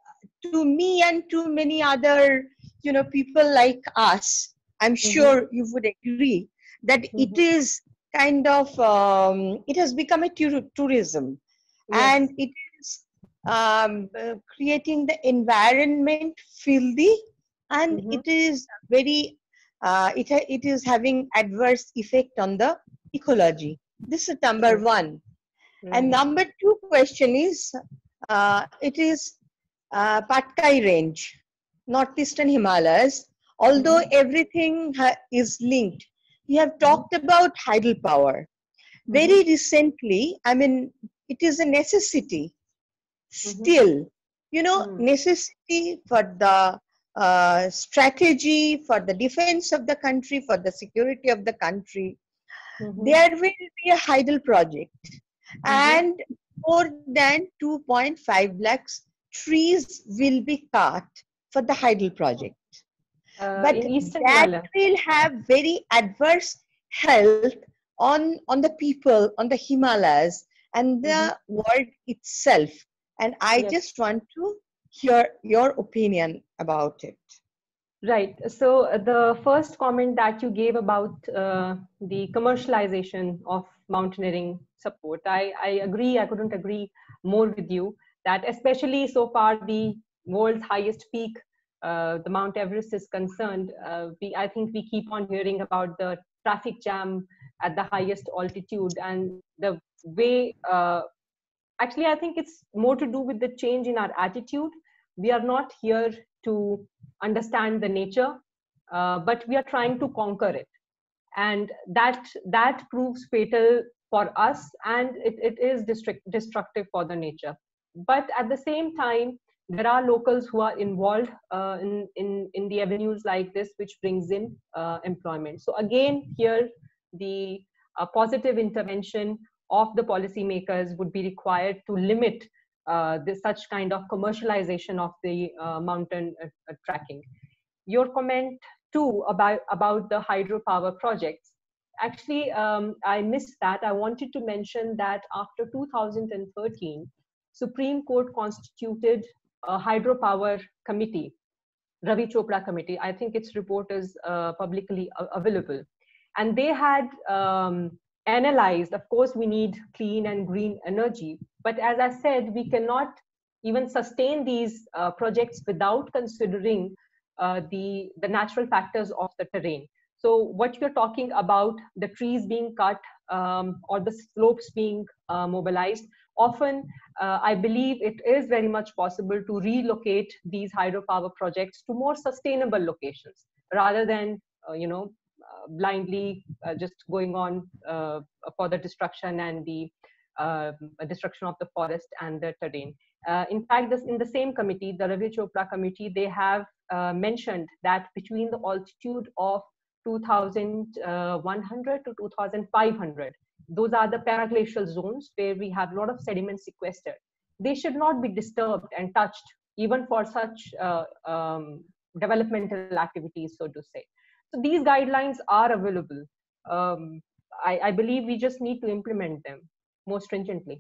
to me and to many other, you know, people like us, I'm sure mm-hmm. you would agree that mm-hmm. it is kind of, um, it has become a tur tourism. Yes. And it is um, uh, creating the environment filthy, and mm-hmm. it is very, uh, it, it is having adverse effect on the ecology. This is number right. one. Right. And number two question is, uh, it is uh, Patkai range, northeastern Himalayas, although mm-hmm. everything is linked. You have talked mm-hmm. about hydropower. Very mm-hmm. recently, I mean, it is a necessity. Mm-hmm. Still, you know, mm-hmm. necessity for the uh, strategy, for the defense of the country, for the security of the country. Mm-hmm. There will be a hydel project, mm-hmm. and more than two point five lakhs trees will be cut for the hydel project. Uh, but that will have very adverse health on, on the people, on the Himalayas and the mm-hmm. world itself. And I yes. just want to hear your opinion about it. Right. So uh, the first comment that you gave about uh, the commercialization of mountaineering support, I, I agree, I couldn't agree more with you that especially so far the world's highest peak, uh, the Mount Everest is concerned, uh, we, I think we keep on hearing about the traffic jam at the highest altitude and the way, uh, actually I think it's more to do with the change in our attitude. We are not here to understand the nature, uh, but we are trying to conquer it. And that, that proves fatal for us, and it, it is destructive for the nature. But at the same time, there are locals who are involved uh, in, in, in the avenues like this, which brings in uh, employment. So again, here, the uh, positive intervention of the policymakers would be required to limit uh, this, such kind of commercialization of the uh, mountain uh, uh, tracking. Your comment too about, about the hydropower projects. Actually, um, I missed that. I wanted to mention that after two thousand thirteen, Supreme Court constituted a hydropower committee, Ravi Chopra committee. I think its report is uh, publicly available. And they had um, analyzed, of course, we need clean and green energy. But as I said, we cannot even sustain these uh, projects without considering uh, the, the natural factors of the terrain. So what you're talking about, the trees being cut um, or the slopes being uh, mobilized, often uh, I believe it is very much possible to relocate these hydropower projects to more sustainable locations rather than, uh, you know, uh, blindly uh, just going on uh, for the destruction and the uh, destruction of the forest and the terrain. Uh, in fact, this, in the same committee, the Ravi Chopra committee, they have uh, mentioned that between the altitude of two thousand one hundred to two thousand five hundred, those are the paraglacial zones where we have a lot of sediment sequestered. They should not be disturbed and touched even for such uh, um, developmental activities, so to say. So these guidelines are available. Um, I, I believe we just need to implement them more stringently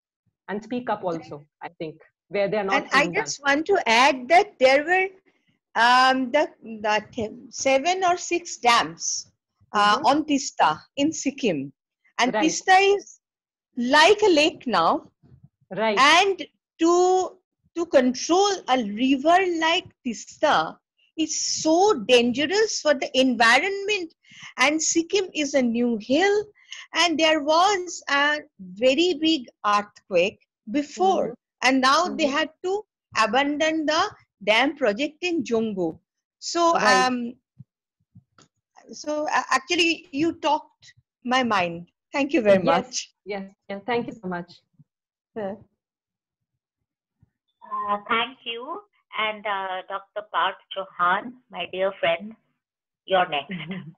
and speak up also, I think, where they're not. And I just done. want to add that there were um, the, the seven or six dams uh, mm-hmm. on Tista in Sikkim. And right. Tista is like a lake now. Right. And to, to control a river like Tista is so dangerous for the environment. And Sikkim is a new hill. And there was a very big earthquake before. Mm-hmm. And now mm-hmm. they had to abandon the dam project in Jongo. So right. um, so uh, actually you talked my mind. Thank you very Yes, much. yes, yeah. Thank you so much. Uh, Uh, thank you. And uh, Doctor Parth Chauhan, my dear friend, you're next.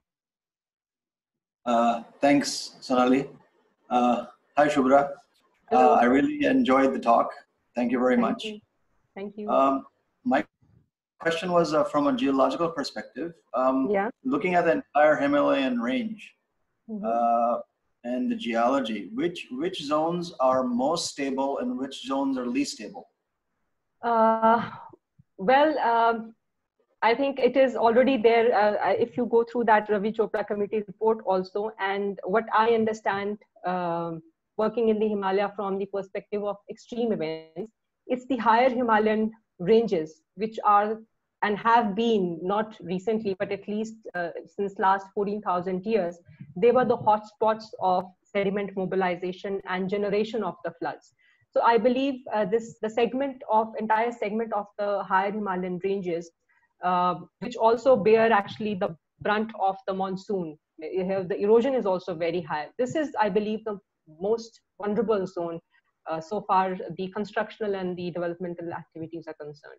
Uh, thanks, Sonali. Uh, hi, Shubhra. Hello. Uh, I really enjoyed the talk. Thank you very Thank much. you. Thank you. Um, my question was uh, from a geological perspective. Um, Yeah. Looking at the entire Himalayan range Mhm. uh, and the geology, which which zones are most stable and which zones are least stable? Uh, well, um, I think it is already there. Uh, I- if you go through that Ravi Chopra committee report also, and what I understand, um, working in the Himalaya from the perspective of extreme events, it's the higher Himalayan ranges which are and have been, not recently, but at least uh, since last fourteen thousand years, they were the hotspots of sediment mobilization and generation of the floods. So I believe uh, this the segment of entire segment of the higher Himalayan ranges, uh, which also bear actually the brunt of the monsoon. You have, the erosion is also very high. This is, I believe, the most vulnerable zone uh, so far the constructional and the developmental activities are concerned.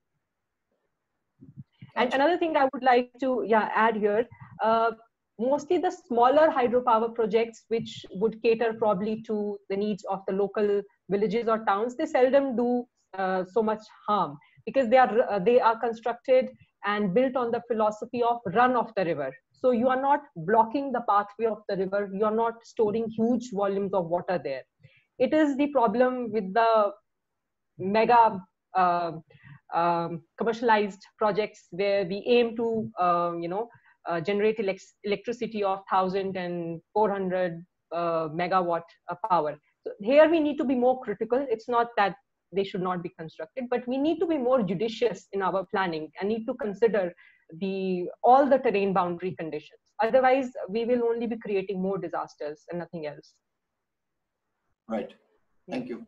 And Gotcha. another thing I would like to yeah, add here, uh, mostly the smaller hydropower projects, which would cater probably to the needs of the local villages or towns, they seldom do uh, so much harm because they are, uh, they are constructed and built on the philosophy of run of the river. So you are not blocking the pathway of the river, you are not storing huge volumes of water there. It is the problem with the mega uh, um, commercialized projects where we aim to um, you know uh, generate elect- electricity of one thousand and four hundred uh, megawatt uh, power. So here we need to be more critical. It's not that they should not be constructed, but we need to be more judicious in our planning and need to consider the all the terrain boundary conditions. Otherwise we will only be creating more disasters and nothing else. Right. Thank you.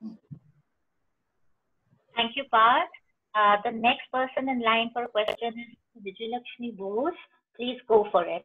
Thank you, Parth. Uh, the next person in line for a question is Vijayalakshmi Bose. Please go for it.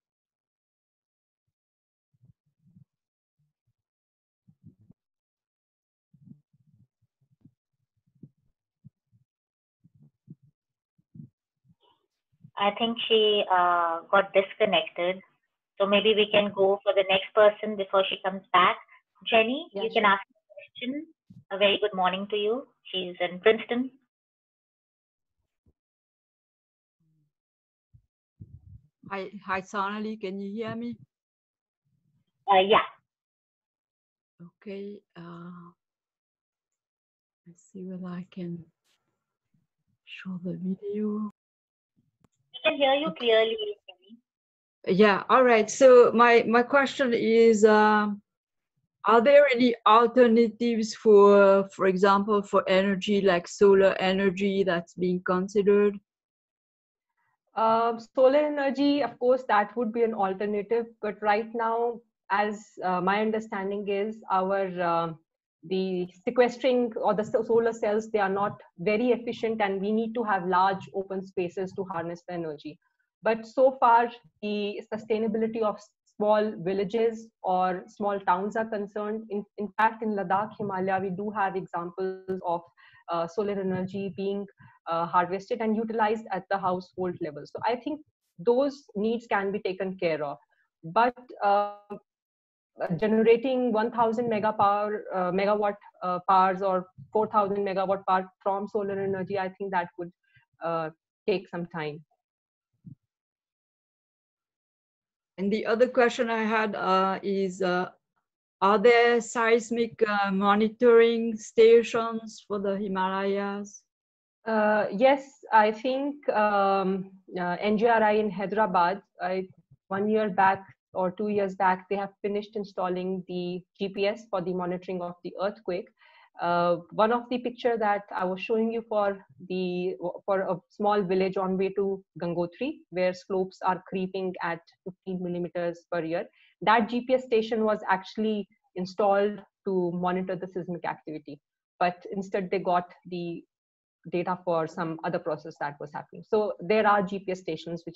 I think she uh, got disconnected. So maybe we can go for the next person before she comes back. Jenny, Yeah, you can sure. ask a question. A very good morning to you. She's in Princeton. Hi, hi, Sonali. Can you hear me? Uh, yeah. Okay. Uh, let's see whether I can show the video. We can hear you Okay. clearly, Jenny. Yeah. All right. So my my question is, um, are there any alternatives for, for example, for energy like solar energy that's being considered? Uh, solar energy, of course, that would be an alternative. But right now, as uh, my understanding is, our uh, the sequestering or the solar cells, they are not very efficient, and we need to have large open spaces to harness the energy. But so far, the sustainability of small villages or small towns are concerned. In, in fact, in Ladakh, Himalaya, we do have examples of uh, solar energy being uh, harvested and utilized at the household level. So I think those needs can be taken care of. But uh, generating one thousand mega power, uh, megawatt uh, powers or four thousand megawatt power from solar energy, I think that would uh, take some time. And the other question I had uh, is, uh, are there seismic uh, monitoring stations for the Himalayas? Uh, yes, I think um, uh, N G R I in Hyderabad, I, one year back or two years back, they have finished installing the G P S for the monitoring of the earthquake. Uh, one of the picture that I was showing you for the for a small village on way to Gangotri, where slopes are creeping at fifteen millimeters per year, that G P S station was actually installed to monitor the seismic activity. But instead, they got the data for some other process that was happening. So there are G P S stations which are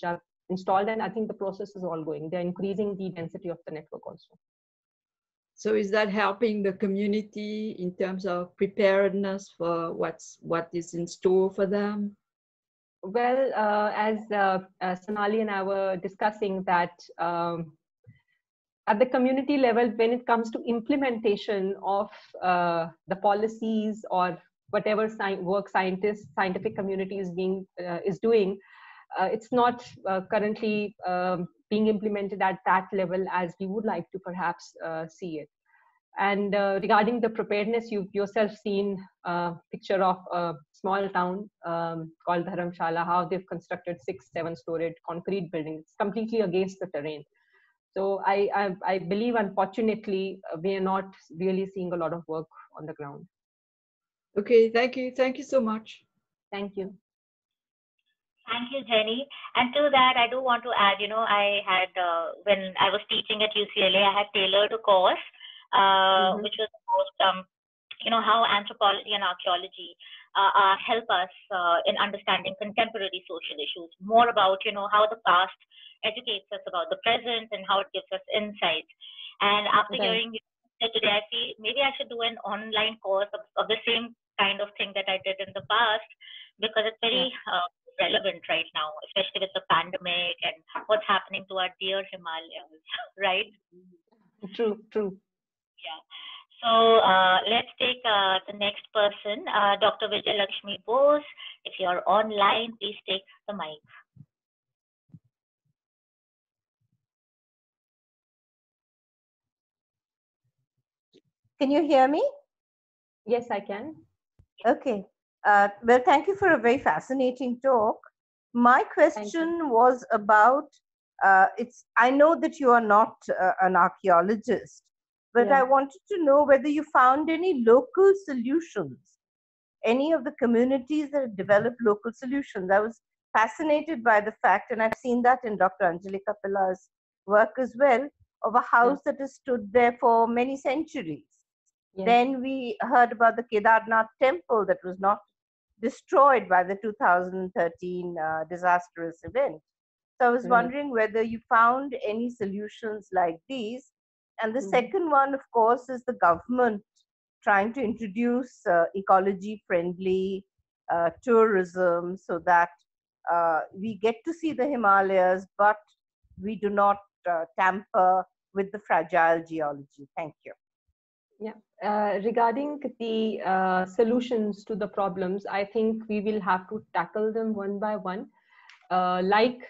installed, and I think the process is all going. They're increasing the density of the network also. So is that helping the community in terms of preparedness for what's what is in store for them? Well, uh, as uh, uh, Sonali and I were discussing that um, at the community level, when it comes to implementation of uh, the policies or whatever sci work scientists, scientific community is being uh, is doing, uh, it's not uh, currently um, being implemented at that level as we would like to perhaps uh, see it. And uh, regarding the preparedness, you've yourself seen a picture of a small town um, called Dharamshala, how they've constructed six, seven storied concrete buildings. It's completely against the terrain. So I, I, I believe, unfortunately, uh, we are not really seeing a lot of work on the ground. Okay, thank you. Thank you so much. Thank you. Thank you, Jenny. And to that, I do want to add, you know, I had, uh, when I was teaching at U C L A, I had tailored a course, uh, mm-hmm. which was about, um, you know, how anthropology and archaeology uh, uh, help us uh, in understanding contemporary social issues, more about, you know, how the past educates us about the present and how it gives us insights. And after okay. hearing you today, I feel maybe I should do an online course of, of the same kind of thing that I did in the past, because it's very yeah. uh, relevant right now, especially with the pandemic and what's happening to our dear Himalayas, right? True, true. Yeah. So uh, let's take uh, the next person, uh, Doctor Vijay Lakshmi Bose. If you're online, please take the mic. Can you hear me? Yes, I can. Okay. Uh, well, thank you for a very fascinating talk. My question was about, uh, it's, I know that you are not uh, an archaeologist, but yeah. I wanted to know whether you found any local solutions, any of the communities that have developed local solutions. I was fascinated by the fact, and I've seen that in Doctor Anjali Kapila's work as well, of a house yeah. that has stood there for many centuries. Yeah. Then we heard about the Kedarnath temple that was not destroyed by the two thousand thirteen uh, disastrous event. So I was mm. wondering whether you found any solutions like these. And the mm. second one, of course, is the government trying to introduce uh, ecology-friendly uh, tourism so that uh, we get to see the Himalayas, but we do not uh, tamper with the fragile geology. Thank you. Yeah, uh, regarding the uh, solutions to the problems, I think we will have to tackle them one by one. Uh, like,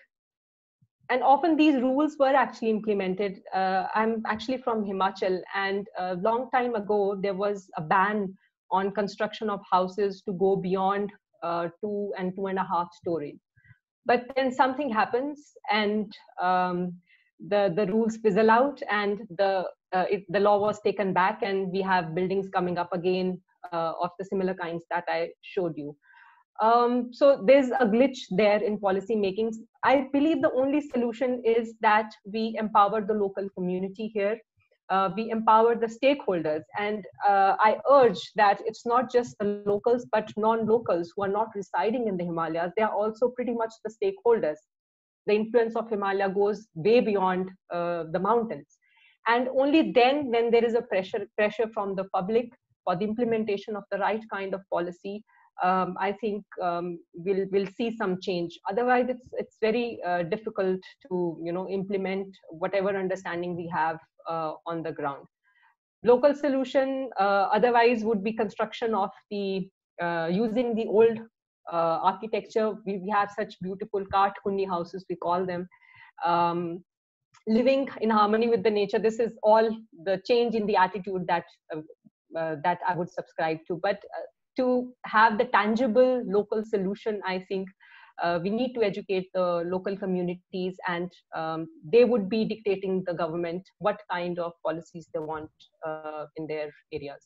and often these rules were actually implemented. Uh, I'm actually from Himachal, and a long time ago, there was a ban on construction of houses to go beyond uh, two and two and a half stories. But then something happens, and um, the, the rules fizzle out, and the Uh, it, the law was taken back, and we have buildings coming up again uh, of the similar kinds that I showed you. Um, so there's a glitch there in policy making. I believe the only solution is that we empower the local community here. Uh, we empower the stakeholders. And uh, I urge that it's not just the locals, but non-locals who are not residing in the Himalayas. They are also pretty much the stakeholders. The influence of Himalaya goes way beyond uh, the mountains. And only then, when there is a pressure, pressure from the public for the implementation of the right kind of policy, um, I think um, we'll, we'll see some change. Otherwise, it's, it's very uh, difficult to you know, implement whatever understanding we have uh, on the ground. Local solution, uh, otherwise, would be construction of the, uh, using the old uh, architecture. We, we have such beautiful Kath Kunni houses, we call them. Um, living in harmony with the nature. This is all the change in the attitude that uh, uh, that I would subscribe to. But uh, to have the tangible local solution, I think uh, we need to educate the local communities, and um, they would be dictating the government what kind of policies they want uh, in their areas.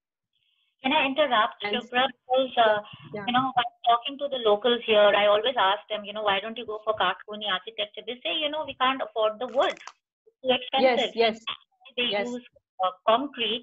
Can I interrupt, Shubhra? Because, uh, yeah. you know, when talking to the locals here, I always ask them, you know, why don't you go for Kath Kunni architecture? They say, you know, we can't afford the wood. It's too expensive. Yes, yes. They yes. use uh, concrete.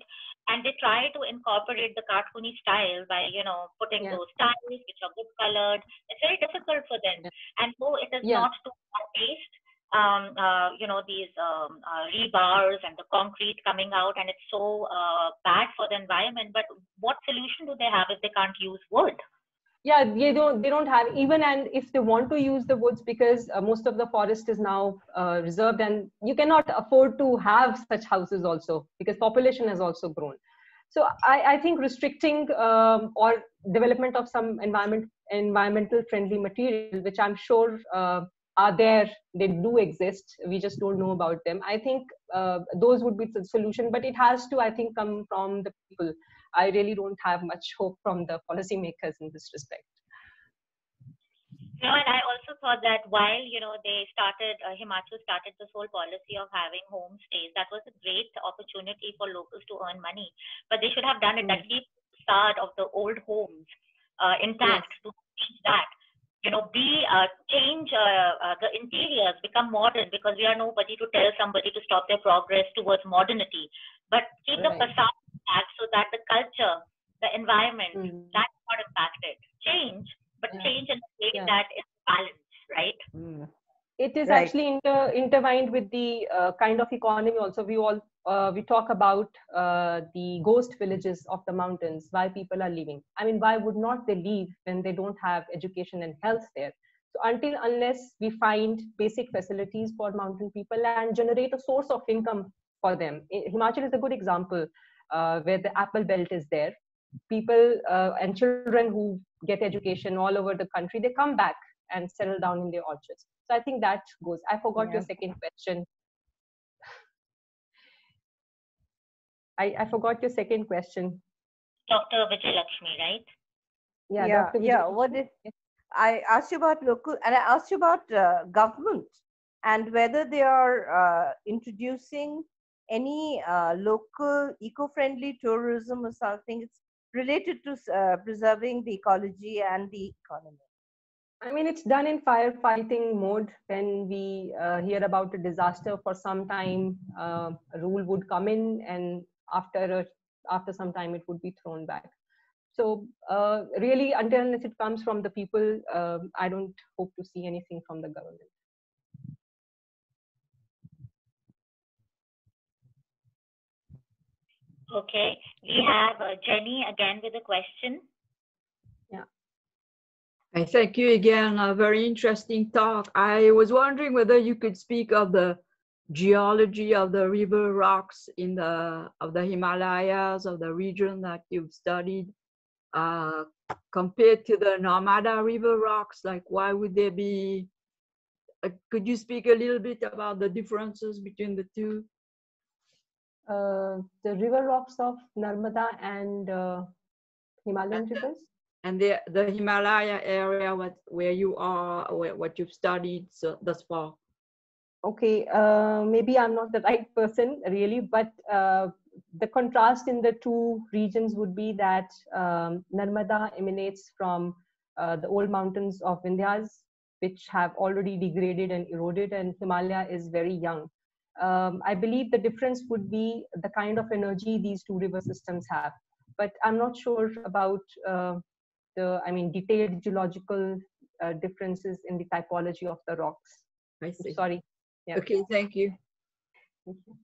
and they try to incorporate the cartoony style by, you know, putting Yeah. those tiles which are good colored. It's very difficult for them. Yeah. And though it is Yeah. not to our taste, um, uh, you know, these um, uh, rebars and the concrete coming out, and it's so uh, bad for the environment. But what solution do they have if they can't use wood? Yeah, they don't. They don't have even, and if they want to use the woods, because uh, most of the forest is now uh, reserved, and you cannot afford to have such houses also because population has also grown. So I, I think restricting um, or development of some environment environmental friendly material, which I'm sure uh, are there, they do exist. We just don't know about them. I think uh, those would be the solution, but it has to, I think, come from the people. I really don't have much hope from the policymakers in this respect. You know, and I also thought that while, you know, they started, uh, Himachal started this whole policy of having homestays, that was a great opportunity for locals to earn money. But they should have done it, Mm. that keep the facade of the old homes uh, intact, Yes. to change that. You know, be, uh, change uh, uh, the interiors, become modern, because we are nobody to tell somebody to stop their progress towards modernity. But keep the Right. facade intact so that the culture, the environment, Mm. that's not impacted. Change, but Yeah. change in a way Yeah. that is balanced, right? Mm. It is Right. actually inter, intertwined with the uh, kind of economy also. We all uh, we talk about uh, the ghost villages of the mountains, why people are leaving. I mean, why would not they leave when they don't have education and health there? So until unless we find basic facilities for mountain people and generate a source of income for them. I- Himachal is a good example uh, where the apple belt is there. People uh, and children who get education all over the country, they come back and settle down in their orchards. So I think that goes. I forgot Yeah. your second question. I, I forgot your second question. Doctor Vijay Lakshmi, right? Yeah, Yeah, Doctor yeah. Vijay. What did I asked you about local, and I asked you about uh, government and whether they are uh, introducing any uh, local eco-friendly tourism or something. It's related to uh, preserving the ecology and the economy. I mean, it's done in firefighting mode. When we uh, hear about a disaster, for some time, uh, a rule would come in, and after a, after some time, it would be thrown back. So uh, really, until unless it comes from the people, uh, I don't hope to see anything from the government. Okay. We have uh, Jenny again with a question. Yeah. I thank you again. A very interesting talk. I was wondering whether you could speak of the geology of the river rocks in the of the Himalayas, of the region that you've studied, uh, compared to the Narmada River rocks. Like, why would there be? Uh, could you speak a little bit about the differences between the two? Uh, the river rocks of Narmada and uh, Himalayan rivers. And the the Himalaya area, what where you are, where, what you've studied so, thus far. Okay, uh, maybe I'm not the right person really, but uh, the contrast in the two regions would be that um, Narmada emanates from uh, the old mountains of Vindhyas, which have already degraded and eroded, and Himalaya is very young. Um, I believe the difference would be the kind of energy these two river systems have, but I'm not sure about uh, the, I mean, detailed geological uh, differences in the typology of the rocks. I see. Sorry. Yeah. Okay, thank you. Thank you.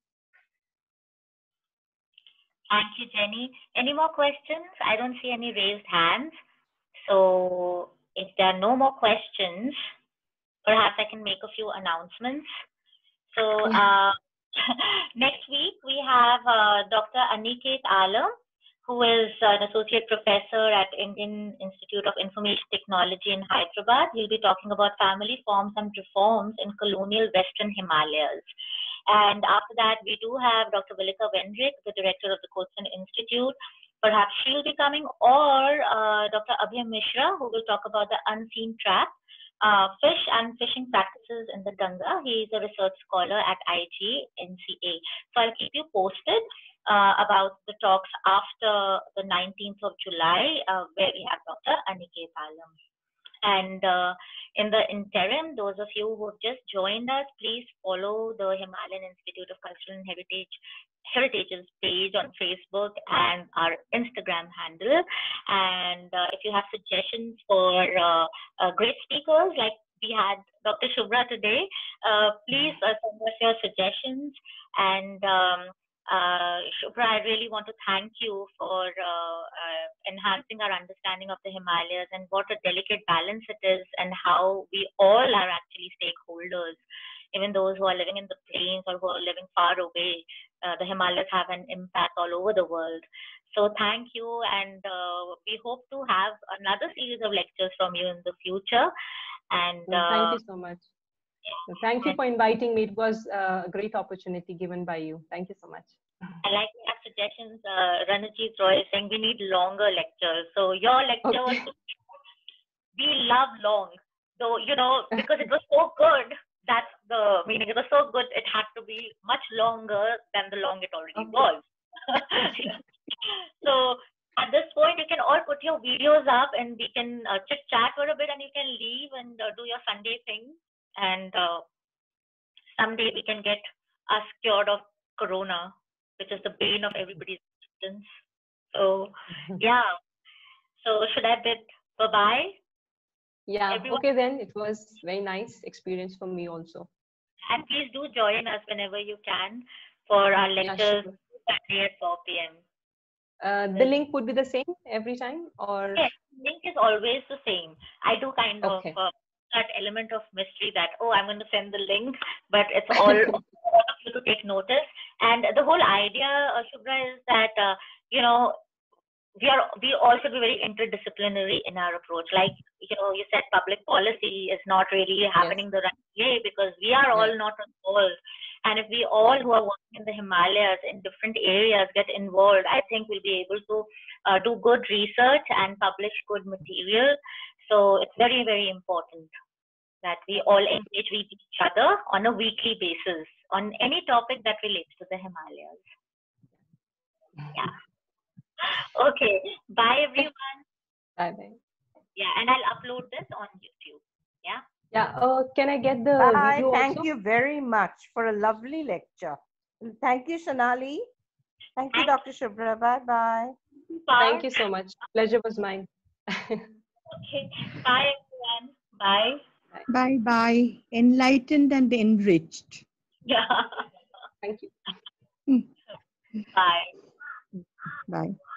Thank you, Jenny. Any more questions? I don't see any raised hands. So if there are no more questions, perhaps I can make a few announcements. So uh, next week we have uh, Doctor Aniket Alam, who is an associate professor at Indian Institute of Information Technology in Hyderabad. He'll be talking about family forms and reforms in colonial Western Himalayas. And after that, we do have Doctor Vilika Wendrick, the director of the Cochin Institute. Perhaps she'll be coming, or uh, Doctor Abhay Mishra, who will talk about the unseen trap, uh, fish and fishing practices in the Ganga. He is a research scholar at I G N C A. So I'll keep you posted uh, about the talks after the nineteenth of July, uh, where we have Doctor Aniket Alam. And uh, in the interim, those of you who have just joined us, please follow the Himalayan Institute of Cultural and Heritage Heritage's page on Facebook and our Instagram handle. And uh, if you have suggestions for uh, uh, great speakers, like we had Doctor Shubhra today, uh, please uh, send us your suggestions. And um, uh, Shubhra, I really want to thank you for uh, uh, enhancing our understanding of the Himalayas and what a delicate balance it is, and how we all are actually stakeholders. Even those who are living in the plains or who are living far away, uh, the Himalayas have an impact all over the world. So thank you, and uh, we hope to have another series of lectures from you in the future. And well, uh, thank you so much. Well, thank you for inviting me. It was uh, a great opportunity given by you. Thank you so much. I like to have suggestions. Uh, Ranajit Roy is saying we need longer lectures. So your lecture Okay. was, we love long, though, you know, because it was so good. That's the meaning. It was so good, it had to be much longer than the long it already Okay. was. So at this point, you can all put your videos up, and we can uh, chit chat for a bit, and you can leave and uh, do your Sunday thing. And uh, someday we can get us cured of corona, which is the bane of everybody's existence. So yeah. So should I bid bye bye? Yeah, Everyone, okay then. It was very nice experience for me also. and please do join us whenever you can for our Yeah, lectures sure. Saturday at four P M Uh, the link would be the same every time, or? Yes, link is always the same. I do kind of Okay. uh, that element of mystery that, oh, I'm going to send the link, but it's all all of you to take notice. And the whole idea, uh, Shubhra, is that, uh, you know, we are we all should be very interdisciplinary in our approach. Like, you know, you said public policy is not really happening the right way because we are all Yeah. not involved. And if we all who are working in the Himalayas in different areas get involved, I think we'll be able to uh, do good research and publish good material. So it's very, very important that we all engage with each other on a weekly basis on any topic that relates to the Himalayas. Yeah. Okay. Bye, everyone. Bye bye. Yeah, and I'll upload this on YouTube. Yeah. Yeah. Uh, can I get the Bye. video Thank also? you very much for a lovely lecture. Thank you, Sonali. Thank you, Thank Doctor Shubhra. Bye bye. Thank you so much. Pleasure was mine. Okay. Bye, everyone. Bye. Bye bye. Enlightened and enriched. Yeah. Thank you. Bye. Bye.